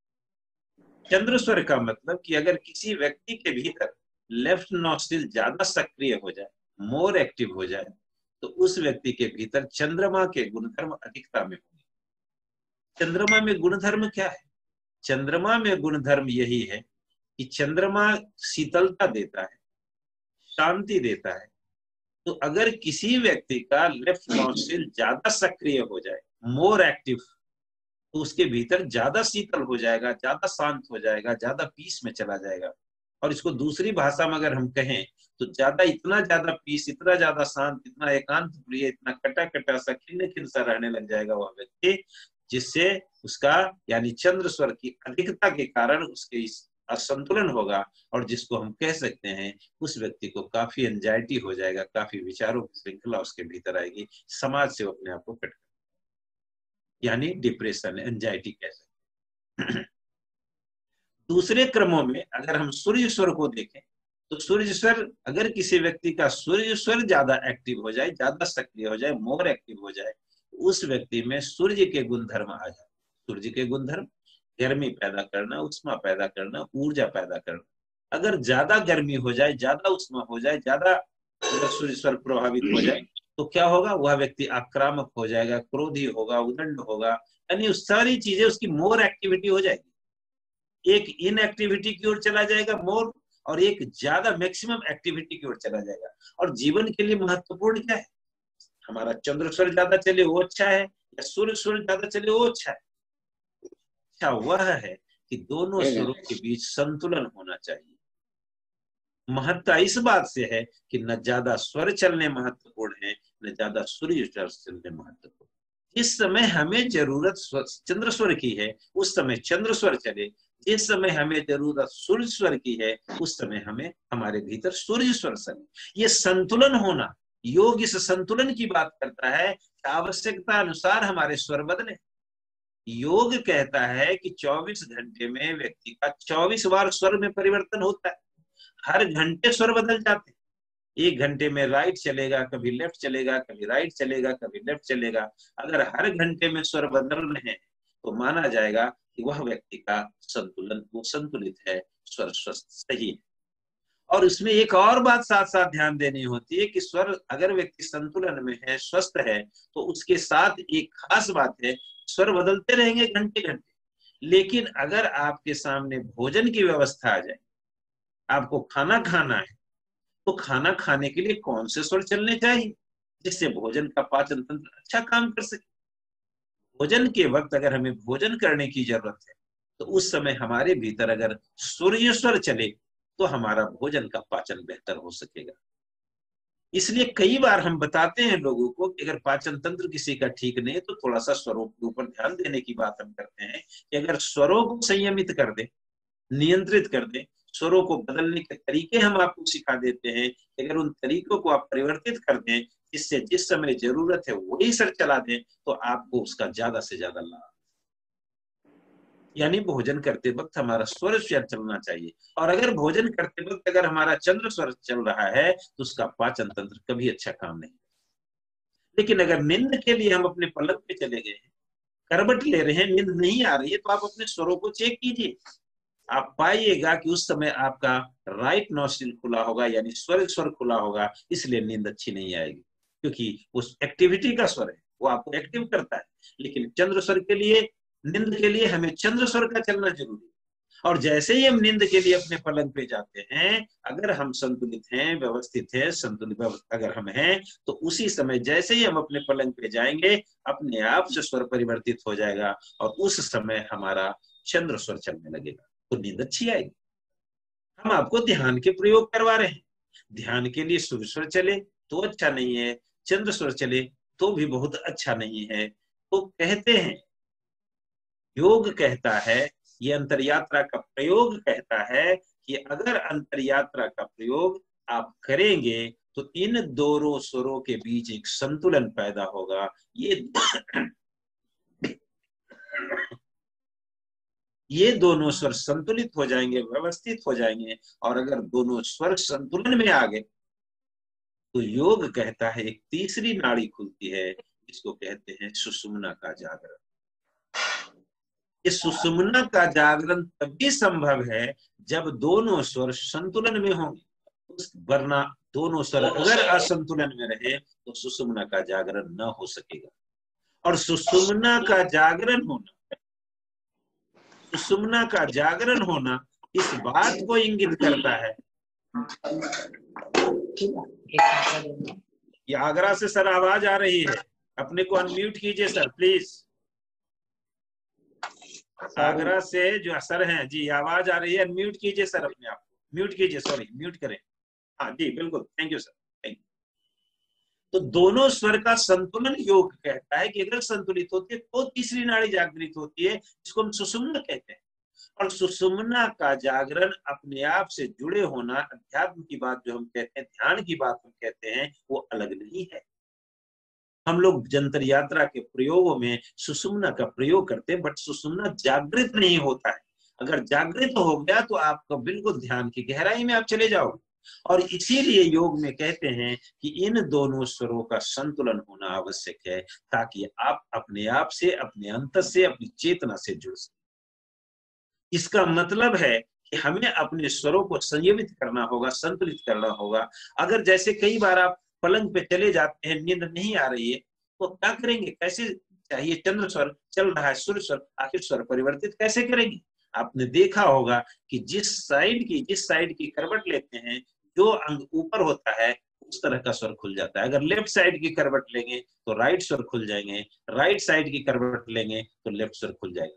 चंद्र स्वर का मतलब कि अगर किसी व्यक्ति के भीतर लेफ्ट नॉस्ट्रिल ज्यादा सक्रिय हो जाए, मोर एक्टिव हो जाए, तो उस व्यक्ति के भीतर चंद्रमा के गुणधर्म अधिकता में होंगे। चंद्रमा में गुणधर्म क्या है? चंद्रमा में गुणधर्म यही है कि चंद्रमा शीतलता देता है, शांति देता है। तो अगर किसी व्यक्ति का लेफ्ट नॉस्ट्रिल ज्यादा सक्रिय हो जाए, मोर एक्टिव, तो उसके भीतर ज्यादा शीतल हो जाएगा, ज्यादा शांत हो जाएगा, ज्यादा पीस में चला जाएगा। और इसको दूसरी भाषा में अगर हम कहें तो इतना ज्यादा पीस, इतना ज्यादा शांत, इतना एकांत प्रिय, इतना कटा कटा सा, खिन्न खिन्न सा रहने लग जाएगा वह व्यक्ति, जिससे उसका यानी चंद्र स्वर की अधिकता के कारण उसके असंतुलन होगा, और जिसको हम कह सकते हैं उस व्यक्ति को काफी एंजाइटी हो जाएगा, काफी विचारों की श्रृंखला उसके भीतर आएगी, समाज से अपने आप को कट। यानी डिप्रेशन, एंजाइटी कह सकते हैं। दूसरे क्रमों में अगर हम सूर्य स्वर को देखें तो सूर्य स्वर, अगर किसी व्यक्ति का सूर्य स्वर ज्यादा एक्टिव हो जाए, ज्यादा सक्रिय हो जाए, मोर एक्टिव हो जाए, तो उस व्यक्ति में सूर्य के गुणधर्म आ जाए। सूर्य के गुणधर्म गर्मी पैदा करना, उष्मा पैदा करना, ऊर्जा पैदा करना। अगर ज्यादा गर्मी हो जाए, ज्यादा उष्मा हो जाए, ज्यादा अगर सूर्य स्वर प्रभावित हो जाए तो क्या होगा, वह व्यक्ति आक्रामक हो जाएगा, क्रोधी होगा, उदंड होगा, यानी उस सारी चीजें उसकी मोर एक्टिविटी हो जाएगी। एक इनएक्टिविटी की ओर चला जाएगा मोर, और एक ज्यादा मैक्सिमम एक्टिविटी की ओर चला जाएगा। और जीवन के लिए महत्वपूर्ण क्या है, हमारा चंद्र स्वर ज्यादा चले वो अच्छा है, या सूर्य स्वर ज्यादा चले वो अच्छा है? अच्छा वह है कि दोनों स्वरों के बीच संतुलन होना चाहिए। महत्ता इस बात से है कि न ज्यादा स्वर चलने महत्वपूर्ण है, न ज्यादा सूर्य स्वर चलने महत्वपूर्ण। जिस समय हमें जरूरत चंद्र स्वर की है उस समय चंद्र स्वर चले, जिस समय हमें जरूरत सूर्य स्वर की है उस समय हमें हमारे भीतर सूर्य स्वर चले। ये संतुलन होना, योग इस संतुलन की बात करता है। आवश्यकता अनुसार हमारे स्वर बदले। योग कहता है कि 24 घंटे में व्यक्ति का 24 बार स्वर में परिवर्तन होता है। हर घंटे स्वर बदल जाते हैं। 1 घंटे में राइट चलेगा, कभी लेफ्ट चलेगा, कभी राइट चलेगा, कभी लेफ्ट चलेगा। अगर हर घंटे में स्वर बदल रहे हैं तो माना जाएगा कि वह व्यक्ति का संतुलन, वो संतुलित है, स्वर स्वस्थ सही है। और उसमें एक और बात साथ साथ ध्यान देनी होती है कि स्वर अगर व्यक्ति संतुलन में है, स्वस्थ है, तो उसके साथ एक खास बात है, स्वर बदलते रहेंगे घंटे घंटे। लेकिन अगर आपके सामने भोजन की व्यवस्था आ जाए, आपको खाना खाना है, तो खाना खाने के लिए कौन से स्वर चलने चाहिए जिससे भोजन का पाचन तंत्र अच्छा काम कर सके। भोजन के वक्त अगर हमें भोजन करने की जरूरत है तो उस समय हमारे भीतर अगर सूर्य स्वर चले तो हमारा भोजन का पाचन बेहतर हो सकेगा। इसलिए कई बार हम बताते हैं लोगों को कि अगर पाचन तंत्र किसी का ठीक नहीं है तो थोड़ा सा स्वरों के ऊपर ध्यान देने की बात हम करते हैं कि अगर स्वरों को संयमित कर दे, नियंत्रित कर दे, स्वरों को बदलने के तरीके हम आपको सिखा देते हैं। अगर उन तरीकों को आप परिवर्तित कर दें जिससे जिस समय जरूरत है वही सर चला दें तो आपको उसका ज्यादा से ज्यादा लाभ। यानी भोजन करते वक्त हमारा स्वर स्वर चलना चाहिए। और अगर भोजन करते वक्त अगर हमारा चंद्र स्वर चल रहा है तो उसका पाचन तंत्र कभी अच्छा काम नहीं। लेकिन अगर नींद के लिए हम अपने पलंग पे चले गए हैं, करवट ले रहे हैं, नींद नहीं आ रही है, तो आप अपने स्वरों को चेक कीजिए। आप पाइएगा कि उस समय आपका राइट नॉस्ट्रिल खुला होगा, यानी स्वर स्वर खुला होगा, इसलिए नींद अच्छी नहीं आएगी, क्योंकि उस एक्टिविटी का स्वर है, वो आपको एक्टिव करता है। लेकिन चंद्र स्वर के लिए, नींद के लिए हमें चंद्र स्वर का चलना जरूरी है। और जैसे ही हम नींद के लिए अपने पलंग पे जाते हैं, अगर हम संतुलित हैं, व्यवस्थित है, संतुलित अगर हम हैं, तो उसी समय जैसे ही हम अपने पलंग पे जाएंगे अपने आप से स्वर परिवर्तित हो जाएगा और उस समय हमारा चंद्र स्वर चलने लगेगा, तो नींद अच्छी आएगी। हम आपको ध्यान के प्रयोग करवा रहे हैं। ध्यान के लिए सूर्य स्वर चले तो अच्छा नहीं है, चंद्र स्वर चले तो भी बहुत अच्छा नहीं है। तो कहते हैं, योग कहता है, ये अंतर यात्रा का प्रयोग कहता है कि अगर अंतर यात्रा का प्रयोग आप करेंगे तो इन दोनों स्वरों के बीच एक संतुलन पैदा होगा। ये दोनों स्वर संतुलित हो जाएंगे, व्यवस्थित हो जाएंगे। और अगर दोनों स्वर संतुलन में आ गए तो योग कहता है एक तीसरी नाड़ी खुलती है जिसको कहते हैं सुषुम्ना का जागरण। इस सुषुम्ना का जागरण तभी संभव है जब दोनों स्वर संतुलन में होंगे, वरना दोनों स्वर अगर असंतुलन में रहे तो सुषुम्ना का जागरण न हो सकेगा। और सुषुम्ना का जागरण होना, सुषुम्ना का जागरण होना इस बात को इंगित करता है। ये आगरा से सर आवाज आ रही है, अपने को अनम्यूट कीजिए सर प्लीज। आगरा से जो सर हैं जी, आवाज आ रही है, अनम्यूट कीजिए सर, अपने आप को म्यूट कीजिए, सॉरी म्यूट करें। हाँ जी बिल्कुल, thank you sir, thank you. तो दोनों स्वर का संतुलन योग कहता है कि अगर संतुलित होती है तो तीसरी नाड़ी जागृत होती है, जिसको हम सुषुम्ना कहते हैं। और सुषुम्ना का जागरण अपने आप से जुड़े होना, अध्यात्म की बात जो हम कहते हैं, ध्यान की बात हम कहते हैं, वो अलग नहीं है। हम लोग जंतर यात्रा के प्रयोगों में सुषुम्ना का प्रयोग करते हैं, बट सुषुम्ना जागृत नहीं होता है। अगर जागृत हो गया तो आपका बिल्कुल ध्यान की गहराई में आप चले जाओगे। और इसीलिए योग में कहते हैं कि इन दोनों स्वरों का संतुलन होना आवश्यक है, ताकि आप अपने आप से, अपने अंतर से, अपनी चेतना से जुड़ सके। इसका मतलब है कि हमें अपने स्वरों को संयमित करना होगा, संतुलित करना होगा। अगर जैसे कई बार आप पलंग पे चले जाते हैं, नींद नहीं आ रही है, तो क्या करेंगे? कैसे चाहिए? चंद्र स्वर चल रहा है, सूर्य स्वर, आखिर स्वर परिवर्तित कैसे करेंगे? आपने देखा होगा कि जिस साइड की करवट लेते हैं, जो अंग ऊपर होता है उस तरह का स्वर खुल जाता है। अगर लेफ्ट साइड की करवट लेंगे तो राइट स्वर खुल जाएंगे, राइट साइड की करवट लेंगे तो लेफ्ट स्वर खुल जाएगा।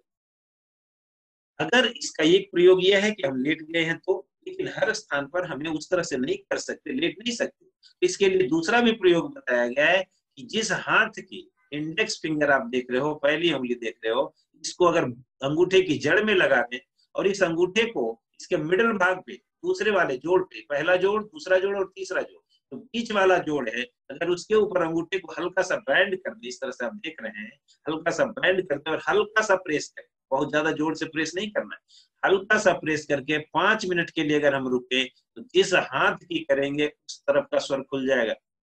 अगर इसका एक प्रयोग यह है कि हम लेट गए हैं तो, लेकिन हर स्थान पर हमें उस तरह से नहीं कर सकते, लेट नहीं सकते। इसके लिए दूसरा भी प्रयोग बताया गया है कि जिस हाथ की इंडेक्स फिंगर आप देख रहे हो, पहली उंगली देख रहे हो, इसको अगर अंगूठे की जड़ में लगा दें और इस अंगूठे को इसके मिडल भाग पे, दूसरे वाले जोड़ पे, पहला जोड़, दूसरा जोड़ और तीसरा जोड़, तो बीच वाला जोड़ है, अगर उसके ऊपर अंगूठे को हल्का सा बैंड कर दे, इस तरह से आप देख रहे हैं, हल्का सा बैंड करते और हल्का सा प्रेस करें, बहुत ज्यादा जोर से प्रेस नहीं करना है, हल्का सा प्रेस करके 5 मिनट के लिए अगर हम रुके तो जिस हाथ की करेंगे उस तरफ का स्वर खुल जाएगा।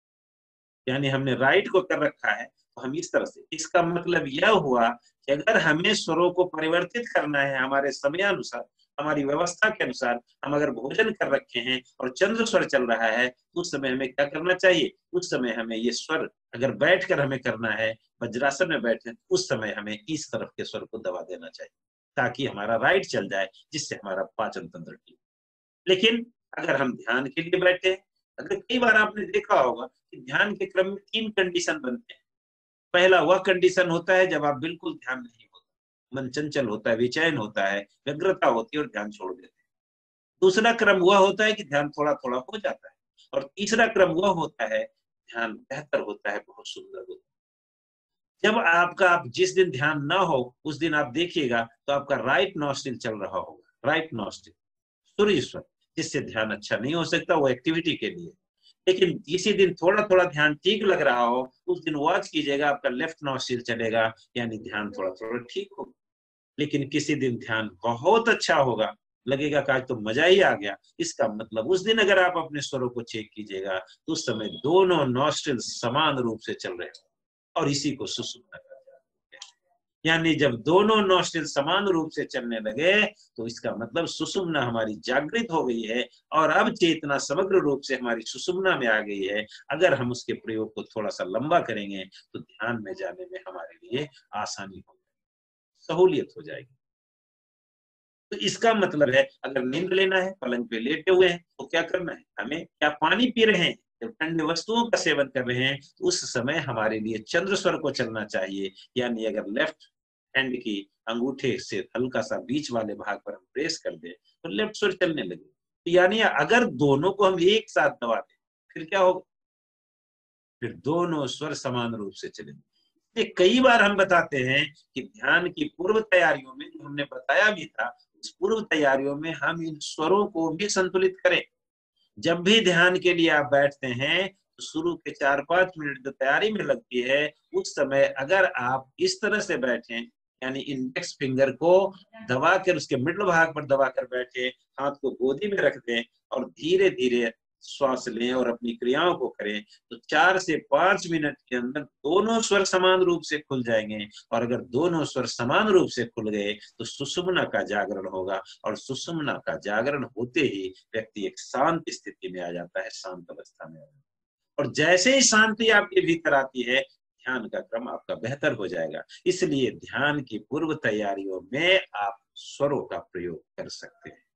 यानी हमने राइट को कर रखा है तो हम इस तरह से, इसका मतलब यह हुआ कि अगर हमें स्वरों को परिवर्तित करना है हमारे समयानुसार, हमारी व्यवस्था के अनुसार, हम अगर भोजन कर रखे हैं और चंद्र स्वर चल रहा है, उस समय हमें क्या करना चाहिए? उस समय हमें ये स्वर, अगर बैठकर हमें करना है, वज्रासन में बैठे, उस समय हमें इस तरफ के स्वर को दबा देना चाहिए, ताकि हमारा राइट चल जाए, जिससे हमारा पाचन तंत्र ठीक। लेकिन अगर हम ध्यान के लिए बैठे, अगर कई बार आपने देखा होगा कि ध्यान के क्रम में 3 कंडीशन बनते हैं। पहला वह कंडीशन होता है जब आप बिल्कुल ध्यान नहीं होता, मन चंचल होता है, बेचैन होता है, व्यग्रता होती है और ध्यान छोड़ देते हैं। दूसरा क्रम वह होता है कि ध्यान थोड़ा थोड़ा हो जाता है, और तीसरा क्रम वह होता है ध्यान बेहतर होता है, बहुत सुंदर होता है। जब आपका, आप जिस दिन ध्यान ना हो उस दिन आप देखिएगा तो आपका राइट नॉस्ट्रिल चल रहा होगा, राइट नॉस्ट्रिल सूर्य स्वर, जिससे ध्यान अच्छा नहीं हो सकता, वो एक्टिविटी के लिए। लेकिन किसी दिन थोड़ा थोड़ा ध्यान ठीक लग रहा हो, उस दिन वॉच कीजिएगा आपका लेफ्ट नॉस्ट्रिल चलेगा, यानी ध्यान थोड़ा थोड़ा ठीक होगा। लेकिन किसी दिन ध्यान बहुत अच्छा होगा, लगेगा कि आज तो मजा ही आ गया, इसका मतलब उस दिन अगर आप अपने स्वरों को चेक कीजिएगा तो उस समय दोनों नॉस्ट्रिल समान रूप से चल रहे हैं, और इसी को सुषुम्ना कहा जाता है। यानी जब दोनों नॉस्ट्रिल समान रूप से चलने लगे तो इसका मतलब सुषुम्ना हमारी जागृत हो गई है, और अब चेतना समग्र रूप से हमारी सुषुम्ना में आ गई है। अगर हम उसके प्रयोग को थोड़ा सा लंबा करेंगे तो ध्यान में जाने में हमारे लिए आसानी हो जाएगी, सहूलियत हो जाएगी। तो इसका मतलब है अगर नींद लेना है, पलंग पे लेटे हुए हैं, तो क्या करना है हमें? क्या पानी पी रहे हैं, जब ठंडे वस्तुओं का सेवन कर रहे हैं, तो उस समय हमारे लिए चंद्र स्वर को चलना चाहिए। यानी अगर लेफ्ट हैंड की अंगूठे से हल्का सा बीच वाले भाग पर हम प्रेस कर दें तो लेफ्ट स्वर चलने लगे। तो यानी अगर दोनों को हम एक साथ दबा दें फिर क्या होगा? फिर दोनों स्वर समान रूप से चलेंगे। कई बार हम बताते हैं कि ध्यान की पूर्व तैयारियों में, जो हमने बताया भी था, उस पूर्व तैयारियों में हम इन स्वरों को भी संतुलित करें। जब भी ध्यान के लिए आप बैठते हैं तो शुरू के 4-5 मिनट जो तैयारी में लगती है, उस समय अगर आप इस तरह से बैठें, यानी इंडेक्स फिंगर को दबाकर उसके मिडल भाग पर दबाकर बैठे, हाथ को गोदी में रख दें और धीरे धीरे श्वास लें और अपनी क्रियाओं को करें, तो 4 से 5 मिनट के अंदर दोनों स्वर समान रूप से खुल जाएंगे। और अगर दोनों स्वर समान रूप से खुल गए तो सुषुम्ना का जागरण होगा, और सुषुम्ना का जागरण होते ही व्यक्ति एक शांत स्थिति में आ जाता है, शांत अवस्था में आ जाता है। और जैसे ही शांति आपके भीतर आती है, ध्यान का क्रम आपका बेहतर हो जाएगा। इसलिए ध्यान की पूर्व तैयारियों में आप स्वरों का प्रयोग कर सकते हैं।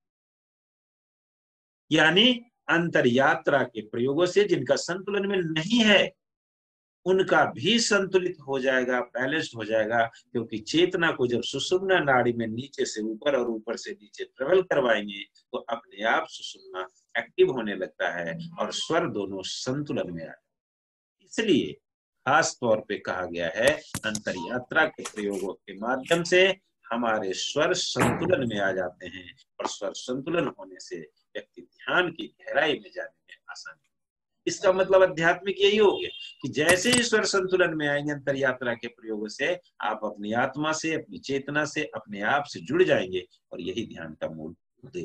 यानी अंतर यात्रा के प्रयोगों से जिनका संतुलन में नहीं है, उनका भी संतुलित हो जाएगा, बैलेंस्ड हो जाएगा। क्योंकि चेतना को जब सुषुम्ना नाड़ी में नीचे से ऊपर और ऊपर से नीचे ट्रेवल करवाएंगे तो अपने आप सुषुम्ना एक्टिव होने लगता है और स्वर दोनों संतुलन में आ जाए। इसलिए खास तौर पे कहा गया है, अंतर यात्रा के प्रयोगों के माध्यम से हमारे स्वर संतुलन में आ जाते हैं, और स्वर संतुलन होने से व्यक्ति ध्यान की गहराई में जाने में आसानी। इसका मतलब आध्यात्मिक यही हो गया कि जैसे ईश्वर संतुलन में आएंगे अंतर यात्रा के प्रयोग से, आप अपनी आत्मा से, अपनी चेतना से, अपने आप से जुड़ जाएंगे, और यही ध्यान का मूल उद्देश्य।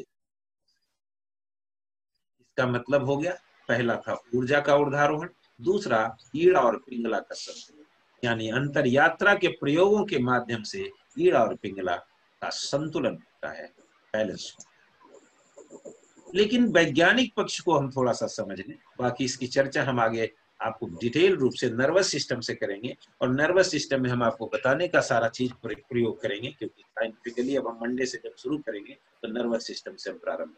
इसका मतलब हो गया, पहला था ऊर्जा का ऊर्ध्वारोहण, दूसरा ईड़ा और पिंगला का संतुलन, यानी अंतर यात्रा के प्रयोगों के माध्यम से ईड़ा और पिंगला का संतुलन होता है, बैलेंस। लेकिन वैज्ञानिक पक्ष को हम थोड़ा सा समझ लें, बाकी इसकी चर्चा हम आगे आपको डिटेल रूप से नर्वस सिस्टम से करेंगे, और नर्वस सिस्टम में हम आपको बताने का सारा चीज प्रयोग करेंगे, क्योंकि साइंटिफिकली अब हम मंडे से जब शुरू करेंगे तो नर्वस सिस्टम से हम प्रारंभ।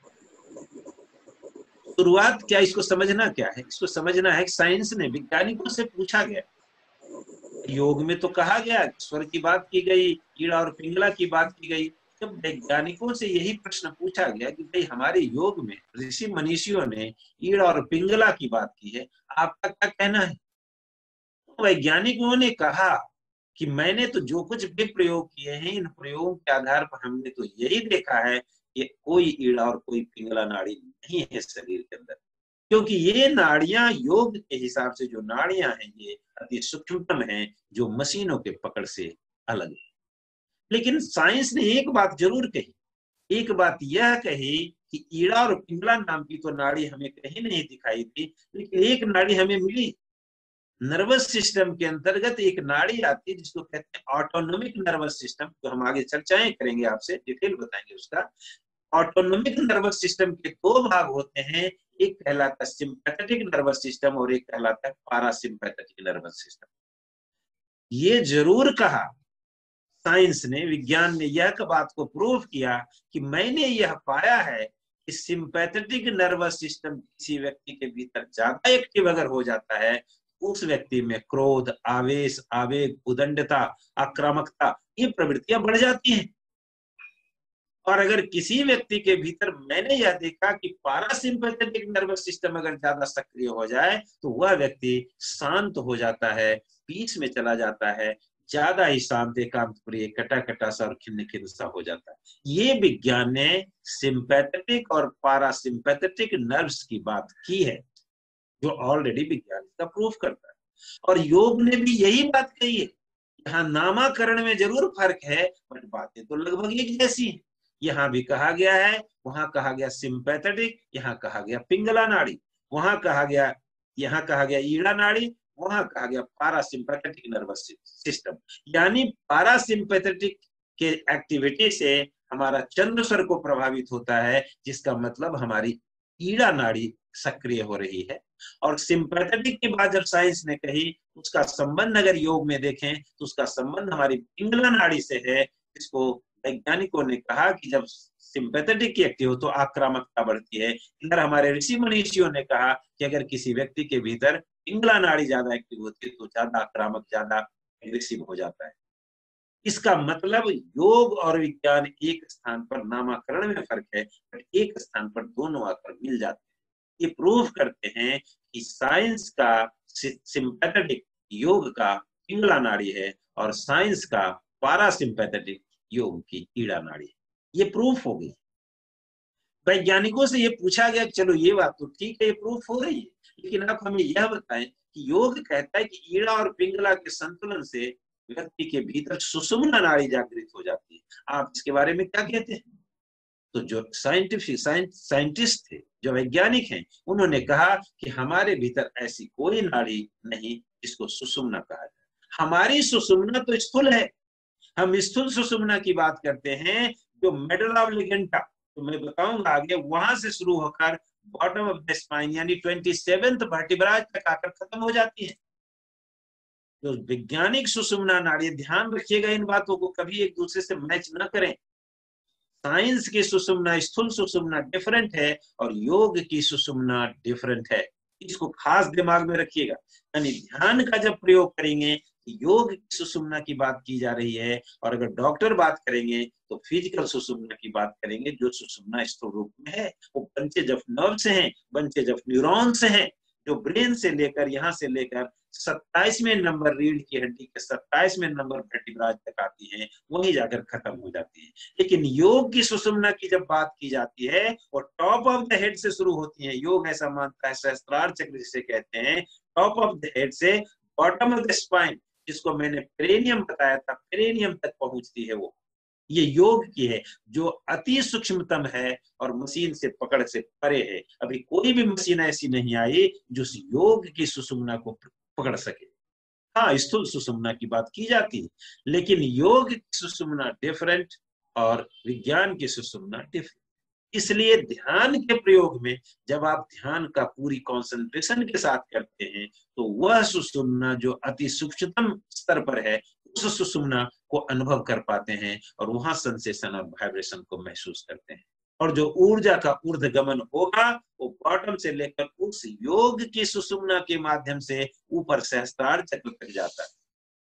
शुरुआत क्या, इसको समझना क्या है? इसको समझना है कि साइंस ने वैज्ञानिकों से पूछा गया, योग में तो कहा गया, स्वर की बात की गई, ईड़ा और पिंगला की बात की गई, जब वैज्ञानिकों से यही प्रश्न पूछा गया कि भाई हमारे योग में ऋषि मनीषियों ने ईड़ा और पिंगला की बात की है, आपका क्या कहना है? तो वैज्ञानिकों ने कहा कि मैंने तो जो कुछ भी प्रयोग किए हैं, इन प्रयोगों के आधार पर हमने तो यही देखा है कि कोई ईड़ा और कोई पिंगला नाड़ी नहीं है शरीर के अंदर, क्योंकि ये नाड़ियां योग के हिसाब से जो नाड़ियां हैं ये अति सूक्ष्मतम हैं, जो मशीनों के पकड़ से अलग है। लेकिन साइंस ने एक बात जरूर कही, एक बात यह कही कि ईड़ा और पिंगला नाम की तो नाड़ी हमें कहीं नहीं दिखाई थी, लेकिन एक नाड़ी हमें मिली। नर्वस सिस्टम के अंतर्गत एक नाड़ी आती है जिसको कहते हैं ऑटोनोमिक नर्वस सिस्टम, तो हम आगे चर्चाएं करेंगे, आपसे डिटेल बताएंगे उसका। ऑटोनोमिक नर्वस सिस्टम के दो भाग होते हैं, एक कहलाता है सिंपैथेटिक नर्वस सिस्टम और एक कहलाता है पारासिम्पैथेटिक नर्वस सिस्टम। ये जरूर कहा साइंस ने, विज्ञान ने यह बात को प्रूव किया कि मैंने यह पाया है कि सिंपैथेटिक नर्वस सिस्टम किसी व्यक्ति के भीतर ज्यादा एक्टिव अगर हो जाता है, उस व्यक्ति में क्रोध, आवेश, आवेग, उदंडता, आक्रामकता, ये प्रवृत्तियां बढ़ जाती हैं। और अगर किसी व्यक्ति के भीतर मैंने यह देखा कि पारासिम्पैथेटिक नर्वस सिस्टम अगर ज्यादा सक्रिय हो जाए तो वह व्यक्ति शांत हो जाता है, पीस में चला जाता है, ज्यादा ही शांत, एकांत प्रिय, कटा कटा सा और खिन्न खिन्न सा हो जाता है। ये विज्ञान ने सिंपैथेटिक और पारासिम्पैथेटिक नर्व्स की बात की है, जो ऑलरेडी विज्ञान का प्रूफ करता है। और योग ने भी यही बात कही है। यहाँ नामाकरण में जरूर फर्क है, बट बातें तो लगभग एक जैसी हैं। यहाँ भी कहा गया है, वहां कहा गया सिंपैथेटिक, यहाँ कहा गया पिंगला नाड़ी, वहां कहा गया, यहाँ कहा गया ईड़ा नाड़ी, वहां कहा गया पारासिम्पैथेटिक नर्वस सिस्टम। यानी पारासिम्पैथेटिक के एक्टिविटी से हमारा चंद्रस्वर को प्रभावित होता है, जिसका मतलब हमारी ईड़ा नाड़ी सक्रिय हो रही है। और सिंपैथेटिक की बात जब साइंस ने कही, उसका संबंध अगर योग में देखें तो उसका संबंध हमारी पिंगला नाड़ी से है, जिसको वैज्ञानिकों ने कहा कि जब सिंपैथेटिक की एक्टिव हो तो आक्रामकता बढ़ती है। इधर हमारे ऋषि मनीषियों ने कहा कि अगर किसी व्यक्ति के भीतर पिंगला नाड़ी ज्यादा एक्टिव होती है तो ज्यादा आक्रामक, ज्यादा एग्रेसिव हो जाता है। इसका मतलब योग और विज्ञान एक स्थान पर नामाकरण में फर्क है, पर एक स्थान पर दोनों आकर मिल जाते हैं। ये प्रूव करते हैं कि साइंस का सिंपैथेटिक योग का पिंगला नाड़ी है और साइंस का पारासिम्पैथेटिक योग की ईड़ा नाड़ी है। ये प्रूफ हो गई। वैज्ञानिकों से ये पूछा गया कि चलो ये बात तो ठीक है, ये प्रूफ हो रही है, लेकिन आप हमें यह बताएं कि योग कहता है कि ईड़ा और पिंगला के संतुलन से व्यक्ति के भीतर सुषुम्ना नाड़ी जागृत हो जाती है। आप इसके बारे में क्या कहते हैं? तो जो साइंटिस्ट थे, जो वैज्ञानिक हैं, उन्होंने कहा कि हमारे भीतर ऐसी कोई नाड़ी नहीं जिसको सुषुम्ना कहा जाए। हमारी सुषुम्ना तो स्थूल है, हम स्थूल सुषुम्ना की बात करते हैं, जो मेडल ऑफ लिगेंटा, तो मैं बताऊंगा आगे, वहां से शुरू होकर बॉटम ऑफ द स्पाइन यानी 27th वर्टिब्रा तक आकर खत्म हो जाती है। तो वैज्ञानिक सुषुम्ना नाड़ी, ध्यान रखिएगा इन बातों को, कभी एक दूसरे से मैच न करें। साइंस की सुषुम्ना, स्थूल सुषुम्ना डिफरेंट है और योग की सुषुम्ना डिफरेंट है। इसको खास दिमाग में रखिएगा। यानी ध्यान का जब प्रयोग करेंगे, योग की सुषुम्ना की बात की जा रही है, और अगर डॉक्टर बात करेंगे तो फिजिकल सुषुम्ना की बात करेंगे, जो सुषुम्ना स्थूल रूप में है। वो बंचेज ऑफ नर्व से है, बंचेज ऑफ न्यूरॉन से है, जो ब्रेन से लेकर यहाँ से लेकर 27वें नंबर रीढ़ की हड्डी के 27वें नंबर वर्टिब्रा तक आती है, वहीं जाकर खत्म हो जाती है। लेकिन योग की सुषुम्ना की जब बात की जाती है वो टॉप ऑफ द हेड से शुरू होती है। योग ऐसा मानता है, सहस्त्रार चक्र जिसे कहते हैं, टॉप ऑफ द हेड से बॉटम ऑफ द स्पाइन, जिसको मैंने पेरेनियम बताया था, पेरेनियम तक पहुंचती है वो। ये योग की है जो अति सूक्ष्मतम है और मशीन से पकड़ से परे है। अभी कोई भी मशीन ऐसी नहीं आई जो उस योग की सुषुम्ना को पकड़ सके। हाँ, स्थूल सुषुम्ना की बात की जाती है, लेकिन योग की सुषुम्ना डिफरेंट और विज्ञान की सुषुम्ना डिफरेंट। इसलिए ध्यान के प्रयोग में जब आप ध्यान का पूरी कंसंट्रेशन के साथ करते हैं तो वह सुषुम्ना जो अति सूक्ष्मतम स्तर पर है उस सुषुम्ना को अनुभव कर पाते हैं और वहां सेंसेशन और वाइब्रेशन को महसूस करते हैं। और जो ऊर्जा का ऊर्ध्वगमन होगा वो बॉटम से लेकर उस योग की सुषुम्ना के माध्यम से ऊपर सहस्त्रार चक्र तक जाता है।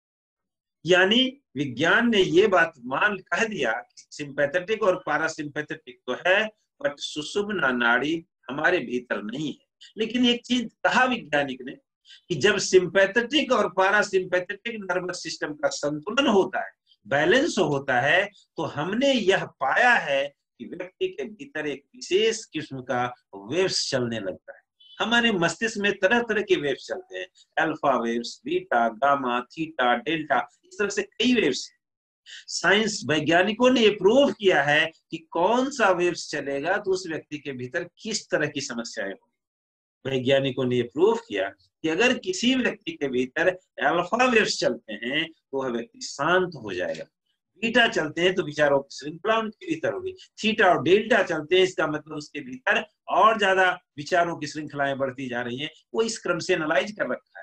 यानी विज्ञान ने ये बात कह दिया कि सिंपैथेटिक और पारासिम्पैथेटिक तो है, बट सुषुम्ना नाड़ी हमारे भीतर नहीं है। लेकिन एक चीज कहा वैज्ञानिक ने कि जब सिंपैथेटिक और पारासिम्पैथेटिक नर्वस सिस्टम का संतुलन होता है, बैलेंस होता है, तो हमने यह पाया है कि व्यक्ति के भीतर एक विशेष किस्म का वेव्स चलने लगता है। हमारे मस्तिष्क में तरह तरह के वेव्स चलते हैं, alpha waves, beta, gamma, theta, delta, इस तरह से कई वेव्स हैं। साइंस वैज्ञानिकों ने ये प्रूव किया है कि कौन सा वेव्स चलेगा तो उस व्यक्ति के भीतर किस तरह की समस्याएं होंगी। वैज्ञानिकों ने ये प्रूव किया कि अगर किसी व्यक्ति के भीतर अल्फा वेव्स चलते हैं तो वह व्यक्ति शांत हो जाएगा, बीटा चलते हैं तो विचारों की श्रृंखला उनके भीतर होगी, थीटा और डेल्टा चलते हैं इसका मतलब उसके भीतर और ज्यादा विचारों की श्रृंखलाएं बढ़ती जा रही हैं। वो इस क्रम से एनालाइज कर रखा है।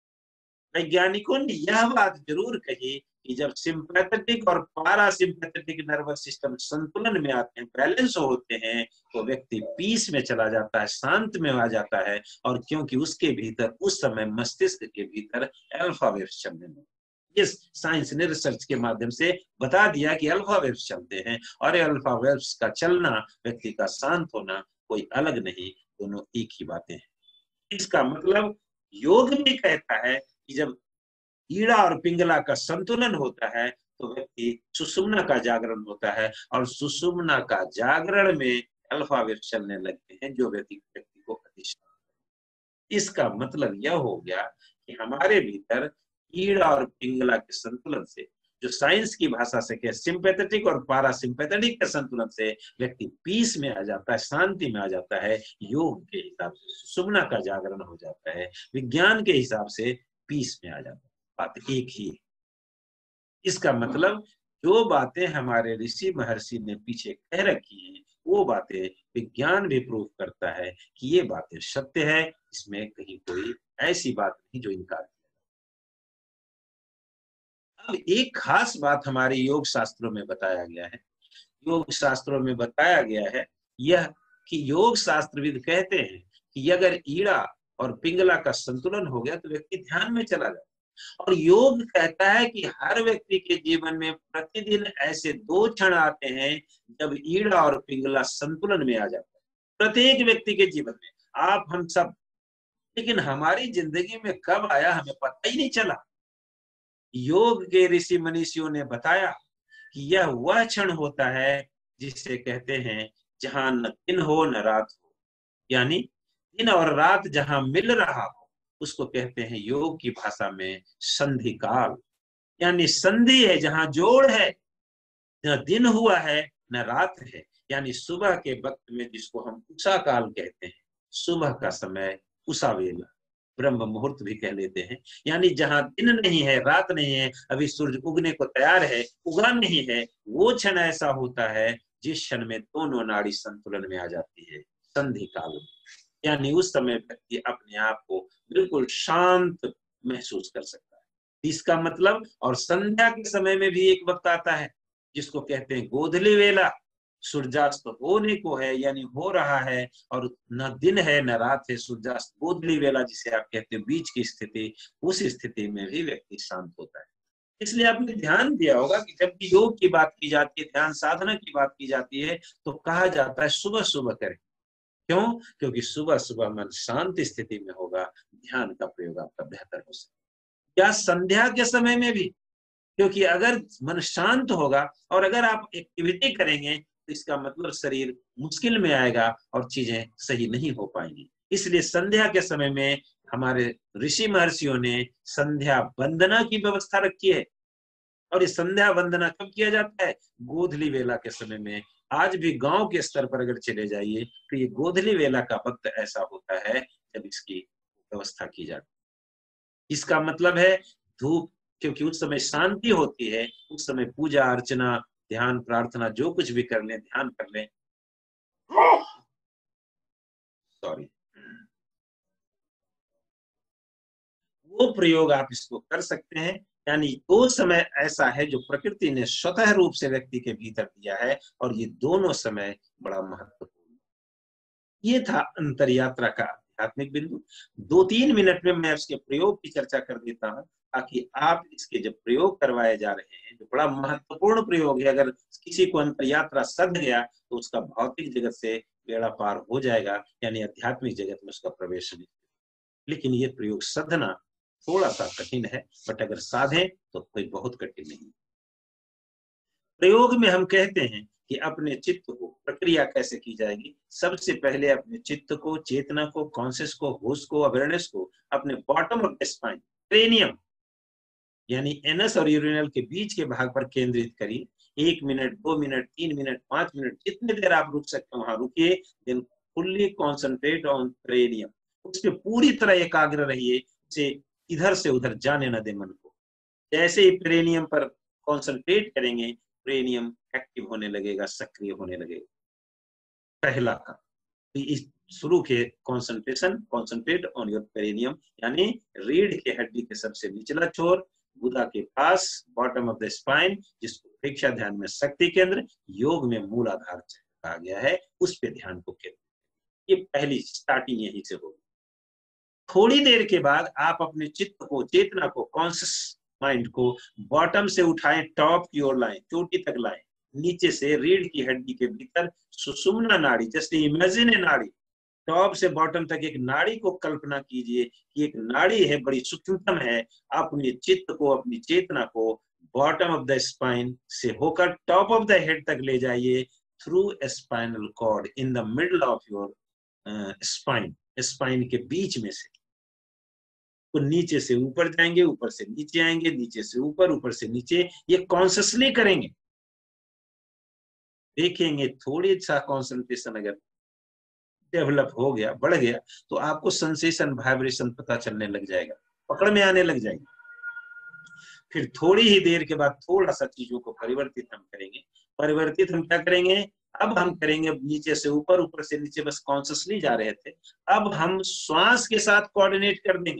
वैज्ञानिकों ने यह बात जरूर कही कि जब सिंपैथेटिक और पारासिम्पैथेटिक नर्वस सिस्टम संतुलन में आते हैं, बैलेंस होते हैं, तो व्यक्ति पीस में चला जाता है, शांत में आ जाता है। और क्योंकि उसके भीतर उस समय मस्तिष्क के भीतर अल्फा वेव्स चलने लगे। इस साइंस ने रिसर्च के माध्यम से बता दिया कि अल्फा वेव्स चलते हैं और अल्फा वेव्स का चलना, व्यक्ति का शांत होना कोई अलग नहीं, दोनों एक ही बातें हैं। इसका मतलब योग भी कहता है कि जब ईड़ा और पिंगला का संतुलन होता है तो व्यक्ति सुषुम्ना का जागरण होता है और सुषुम्ना का जागरण में अल्फा वेव्स चलने लगते हैं जो व्यक्ति को अतिशांत। इसका मतलब यह हो गया कि हमारे भीतर ईड़ा और पिंगला के संतुलन से, जो साइंस की भाषा से कहे सिंपैथेटिक और पारासिम्पैथेटिक के संतुलन से व्यक्ति पीस में आ जाता है, शांति में आ जाता है। योग के हिसाब से सुषुम्ना का जागरण हो जाता है, विज्ञान के हिसाब से पीस में आ जाता है। बात एक ही है। इसका मतलब जो बातें हमारे ऋषि महर्षि ने पीछे कह रखी हैं वो बातें विज्ञान भी प्रूव करता है कि ये बातें सत्य है, इसमें कहीं कोई ऐसी बात नहीं जो इनकार किया। अब एक खास बात हमारे योग शास्त्रों में बताया गया है, योग शास्त्रों में बताया गया है यह कि योग शास्त्रविद कहते हैं कि अगर ईड़ा और पिंगला का संतुलन हो गया तो व्यक्ति ध्यान में चला जाए। और योग कहता है कि हर व्यक्ति के जीवन में प्रतिदिन ऐसे 2 क्षण आते हैं जब ईड़ा और पिंगला संतुलन में आ जाता है। प्रत्येक व्यक्ति के जीवन में, आप हम सब, लेकिन हमारी जिंदगी में कब आया हमें पता ही नहीं चला। योग के ऋषि मनीषियों ने बताया कि यह वह क्षण होता है जिसे कहते हैं जहां न दिन हो न रात हो, यानी दिन और रात जहां मिल रहा हो उसको कहते हैं योग की भाषा में संधि काल। यानी संधि है जहां जोड़ है, न दिन हुआ है न रात है। यानी सुबह के वक्त में जिसको हम उषा काल कहते हैं, सुबह का समय उषा वेला, ब्रह्म मुहूर्त भी कह लेते हैं। यानी जहां दिन नहीं है, रात नहीं है, अभी सूर्य उगने को तैयार है, उगा नहीं है, वो क्षण ऐसा होता है जिस क्षण में दोनों नाड़ी संतुलन में आ जाती है, संधि काल में। यानी उस समय व्यक्ति अपने आप को बिल्कुल शांत महसूस कर सकता है। इसका मतलब, और संध्या के समय में भी एक वक्त आता है जिसको कहते हैं गोधली वेला, सूर्यास्त होने को है, यानी हो रहा है, और न दिन है न रात है, सूर्यास्त गोधली वेला जिसे आप कहते हैं बीच की स्थिति, उस स्थिति में भी व्यक्ति शांत होता है। इसलिए आपने ध्यान दिया होगा कि जब भी योग की बात की जाती है, ध्यान साधना की बात की जाती है, तो कहा जाता है सुबह सुबह करें। क्यों? क्योंकि सुबह सुबह मन शांत स्थिति में होगा, ध्यान का प्रयोग आपका बेहतर हो सकता है। या संध्या के समय में भी, क्योंकि अगर मन शांत होगा और अगर आप एक्टिविटी करेंगे तो इसका मतलब शरीर मुश्किल में आएगा और चीजें सही नहीं हो पाएंगी। इसलिए संध्या के समय में हमारे ऋषि महर्षियों ने संध्या वंदना की व्यवस्था रखी है। और ये संध्या वंदना कब किया जाता है? गोधली वेला के समय में। आज भी गांव के स्तर पर अगर चले जाइए तो ये गोधली वेला का वक्त ऐसा होता है जब इसकी व्यवस्था की जाती है। इसका मतलब है धूप, क्योंकि उस समय शांति होती है, उस समय पूजा अर्चना, ध्यान, प्रार्थना जो कुछ भी कर लें, ध्यान कर लें। सॉरी, वो प्रयोग आप इसको कर सकते हैं। यानी दो समय ऐसा है जो प्रकृति ने स्वतः रूप से व्यक्ति के भीतर दिया है, और ये दोनों समय बड़ा महत्वपूर्ण। ये था अंतर यात्रा का आध्यात्मिक बिंदु। 2-3 मिनट में मैं उसके प्रयोग की चर्चा कर देता हूं, ताकि आप इसके जब प्रयोग करवाए जा रहे हैं, जो बड़ा महत्वपूर्ण प्रयोग है, अगर किसी को अंतर यात्रा सध गया तो उसका भौतिक जगत से बेड़ा पार हो जाएगा, यानी आध्यात्मिक जगत में उसका प्रवेश नहीं। लेकिन ये प्रयोग साधना थोड़ा सा कठिन है, बट अगर साधे तो कोई बहुत कठिन नहीं। प्रयोग में हम कहते हैं कि अपने चित्त को, प्रक्रिया कैसे की जाएगी? सबसे पहले अपने चित्त को, चेतना को, कॉन्शियस को, होश को, अवेयरनेस को अपने bottom of the spine, cranium यानी एनस और यूरिनल के बीच के भाग पर केंद्रित करिए। 1 मिनट, 2 मिनट, 3 मिनट, 5 मिनट, जितनी देर आप रुक सकते हो वहां रुकिए। Then fully concentrate on cranium, उस पर पूरी तरह एकाग्र रहिए, उसे इधर से उधर जाने न दे मन को। जैसे ही क्रेनियम पर कॉन्सेंट्रेट करेंगे, क्रेनियम एक्टिव होने लगेगा, सक्रिय होने लगेगा। पहला काम इस शुरू के कॉन्सेंट्रेट ऑन योर पेरिनियम, यानी रीढ़ के हड्डी के सबसे निचला छोर, गुदा के पास, बॉटम ऑफ द स्पाइन, जिसको प्रेक्षा ध्यान में शक्ति केंद्र, योग में मूलाधार कहा गया है, उस पे ध्यान को केंद्रित। ये पहली स्टार्टिंग यहीं से होगी। थोड़ी देर के बाद आप अपने चित्त को, चेतना को, कॉन्शियस माइंड को बॉटम से उठाएं, टॉप की ओर लाएं, चोटी तक लाएं, नीचे से रीढ़ की हड्डी के भीतर सुषुम्ना नाड़ी, जस्ट इमेजिन ए नाड़ी, टॉप से बॉटम तक एक नाड़ी को कल्पना कीजिए कि एक नाड़ी है, बड़ी सूक्ष्मतम है। अपने चित्त को, अपनी चेतना को बॉटम ऑफ द स्पाइन से होकर टॉप ऑफ द हेड तक ले जाइए, through spinal cord in the middle of your spine, spine के बीच में से। तो नीचे से ऊपर जाएंगे, ऊपर से नीचे आएंगे, नीचे से ऊपर, ऊपर से नीचे। ये कॉन्शियसली करेंगे। देखेंगे थोड़ी सा कॉन्सेंट्रेशन अगर डेवलप हो गया, बढ़ गया, तो आपको सेंसेशन, वाइब्रेशन पता चलने लग जाएगा, पकड़ में आने लग जाएगी। फिर थोड़ी ही देर के बाद थोड़ा सा चीजों को परिवर्तित हम करेंगे। परिवर्तित हम क्या करेंगे? अब हम करेंगे नीचे से ऊपर, ऊपर से नीचे, बस कॉन्शियसली जा रहे थे, अब हम श्वास के साथ कोऑर्डिनेट कर देंगे।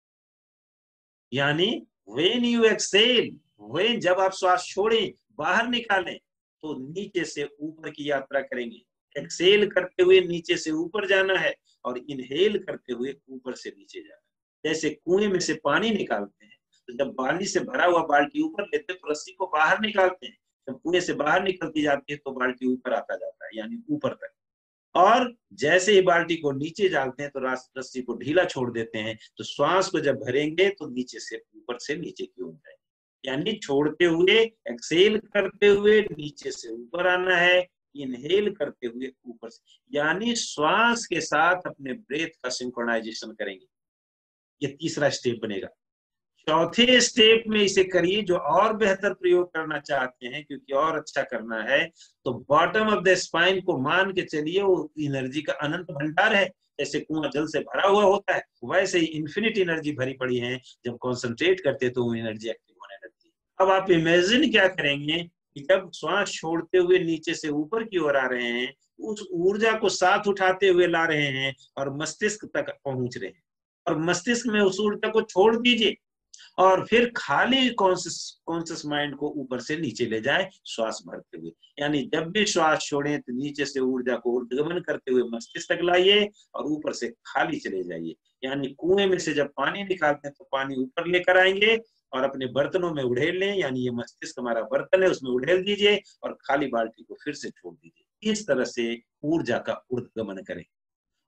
यानी व्हेन यू एक्सेल, व्हेन जब आप श्वास छोड़ें, बाहर निकालें, तो नीचे से ऊपर की यात्रा करेंगे। एक्सेल करते हुए नीचे से ऊपर जाना है, और इनहेल करते हुए ऊपर से नीचे जाना है। जैसे कुएं में से पानी निकालते हैं, तो जब बाल्टी से भरा हुआ बाल्टी ऊपर लेते हैं तो रस्सी को बाहर निकालते हैं, जब कुएं से बाहर निकलती जाती है तो बाल्टी ऊपर आता जाता है, यानी ऊपर तक। और जैसे ही बाल्टी को नीचे डालते हैं तो रस्सी को ढीला छोड़ देते हैं, तो श्वास को जब भरेंगे तो नीचे से ऊपर से नीचे की ओर जाए, यानी छोड़ते हुए, एक्सेल करते हुए नीचे से ऊपर आना है, इनहेल करते हुए ऊपर से, यानी श्वास के साथ अपने ब्रेथ का सिंक्रोनाइजेशन करेंगे। ये तीसरा स्टेप बनेगा। चौथे स्टेप में इसे करिए जो और बेहतर प्रयोग करना चाहते हैं, क्योंकि और अच्छा करना है, तो बॉटम ऑफ द स्पाइन को मान के चलिए वो एनर्जी का अनंत भंडार है। जैसे कुआं जल से भरा हुआ होता है, वैसे ही इन्फिनिट एनर्जी भरी पड़ी है। जब कॉन्सेंट्रेट करते तो वो एनर्जी एक्टिव होने लगती है। अब आप इमेजिन क्या करेंगे कि जब श्वास छोड़ते हुए नीचे से ऊपर की ओर आ रहे हैं, उस ऊर्जा को साथ उठाते हुए ला रहे हैं और मस्तिष्क तक पहुंच रहे हैं, और मस्तिष्क में उस ऊर्जा को छोड़ दीजिए, और फिर खाली कॉन्शियस माइंड को ऊपर से नीचे ले जाए श्वास भरते हुए। यानी जब भी श्वास छोड़ें तो नीचे से ऊर्जा को ऊर्ध्वगमन करते हुए मस्तिष्क तक लाइए, और ऊपर से खाली चले जाइए। यानी कुएं में से जब पानी निकालते हैं तो पानी ऊपर लेकर आएंगे और अपने बर्तनों में उड़ेल लें, यानी ये मस्तिष्क हमारा बर्तन है, उसमें उड़ेल दीजिए और खाली बाल्टी को फिर से छोड़ दीजिए। इस तरह से ऊर्जा का ऊर्ध्वगमन करें।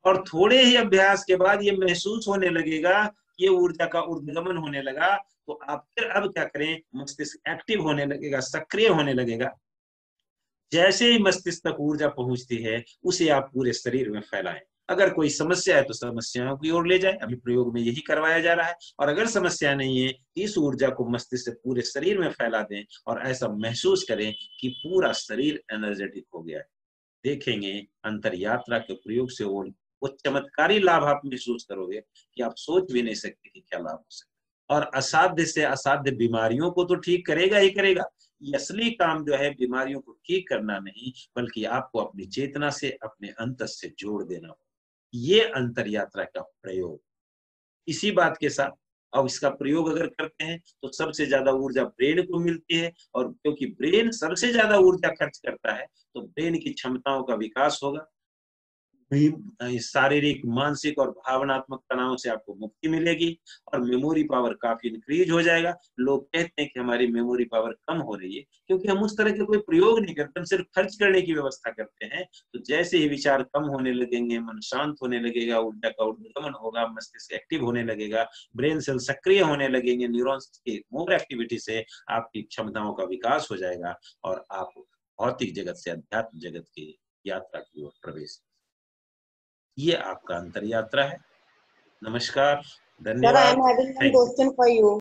और थोड़े ही अभ्यास के बाद ये महसूस होने लगेगा कि ये ऊर्जा का ऊर्ध्वगमन होने लगा, तो आप फिर अब क्या करें, मस्तिष्क एक्टिव होने लगेगा, सक्रिय होने लगेगा। जैसे ही मस्तिष्क तक ऊर्जा पहुंचती है, उसे आप पूरे शरीर में फैलाएं। अगर कोई समस्या है तो समस्याओं की ओर ले जाए, अभी प्रयोग में यही करवाया जा रहा है। और अगर समस्या नहीं है, इस ऊर्जा को मस्तिष्क से पूरे शरीर में फैला दें और ऐसा महसूस करें कि पूरा शरीर एनर्जेटिक हो गया है। देखेंगे अंतर यात्रा के प्रयोग से वो चमत्कारी लाभ आप महसूस करोगे कि आप सोच भी नहीं सकते कि क्या लाभ हो सकता है। और असाध्य से असाध्य बीमारियों को तो ठीक करेगा ही करेगा। ये असली काम जो है बीमारियों को ठीक करना नहीं, बल्कि आपको अपनी चेतना से, अपने अंतस से जोड़ देना हो। ये अंतर यात्रा का प्रयोग। इसी बात के साथ अब इसका प्रयोग अगर करते हैं तो सबसे ज्यादा ऊर्जा ब्रेन को मिलती है, और क्योंकि ब्रेन सबसे ज्यादा ऊर्जा खर्च करता है, तो ब्रेन की क्षमताओं का विकास होगा। शारीरिक, मानसिक और भावनात्मक तनाव से आपको मुक्ति मिलेगी और मेमोरी पावर काफी इंक्रीज हो जाएगा। लोग कहते हैं कि हमारी मेमोरी पावर कम हो रही है, क्योंकि हम उस तरह के कोई प्रयोग नहीं करते, हम सिर्फ खर्च करने की व्यवस्था करते हैं। तो जैसे ही विचार कम होने लगेंगे, मन शांत होने लगेगा, ऊर्जा का ऊर्ध्वगमन होगा, मस्तिष्क एक्टिव होने लगेगा, ब्रेन सेल सक्रिय होने लगेंगे, न्यूरॉन्स की मोर एक्टिविटी से आपकी क्षमताओं का विकास हो जाएगा और आप भौतिक जगत से अध्यात्म जगत की यात्रा की ओर प्रवेश। ये आपका अंतर यात्रा है। नमस्कार, Sir, I am धन्यवाद, having one thank you. question for you.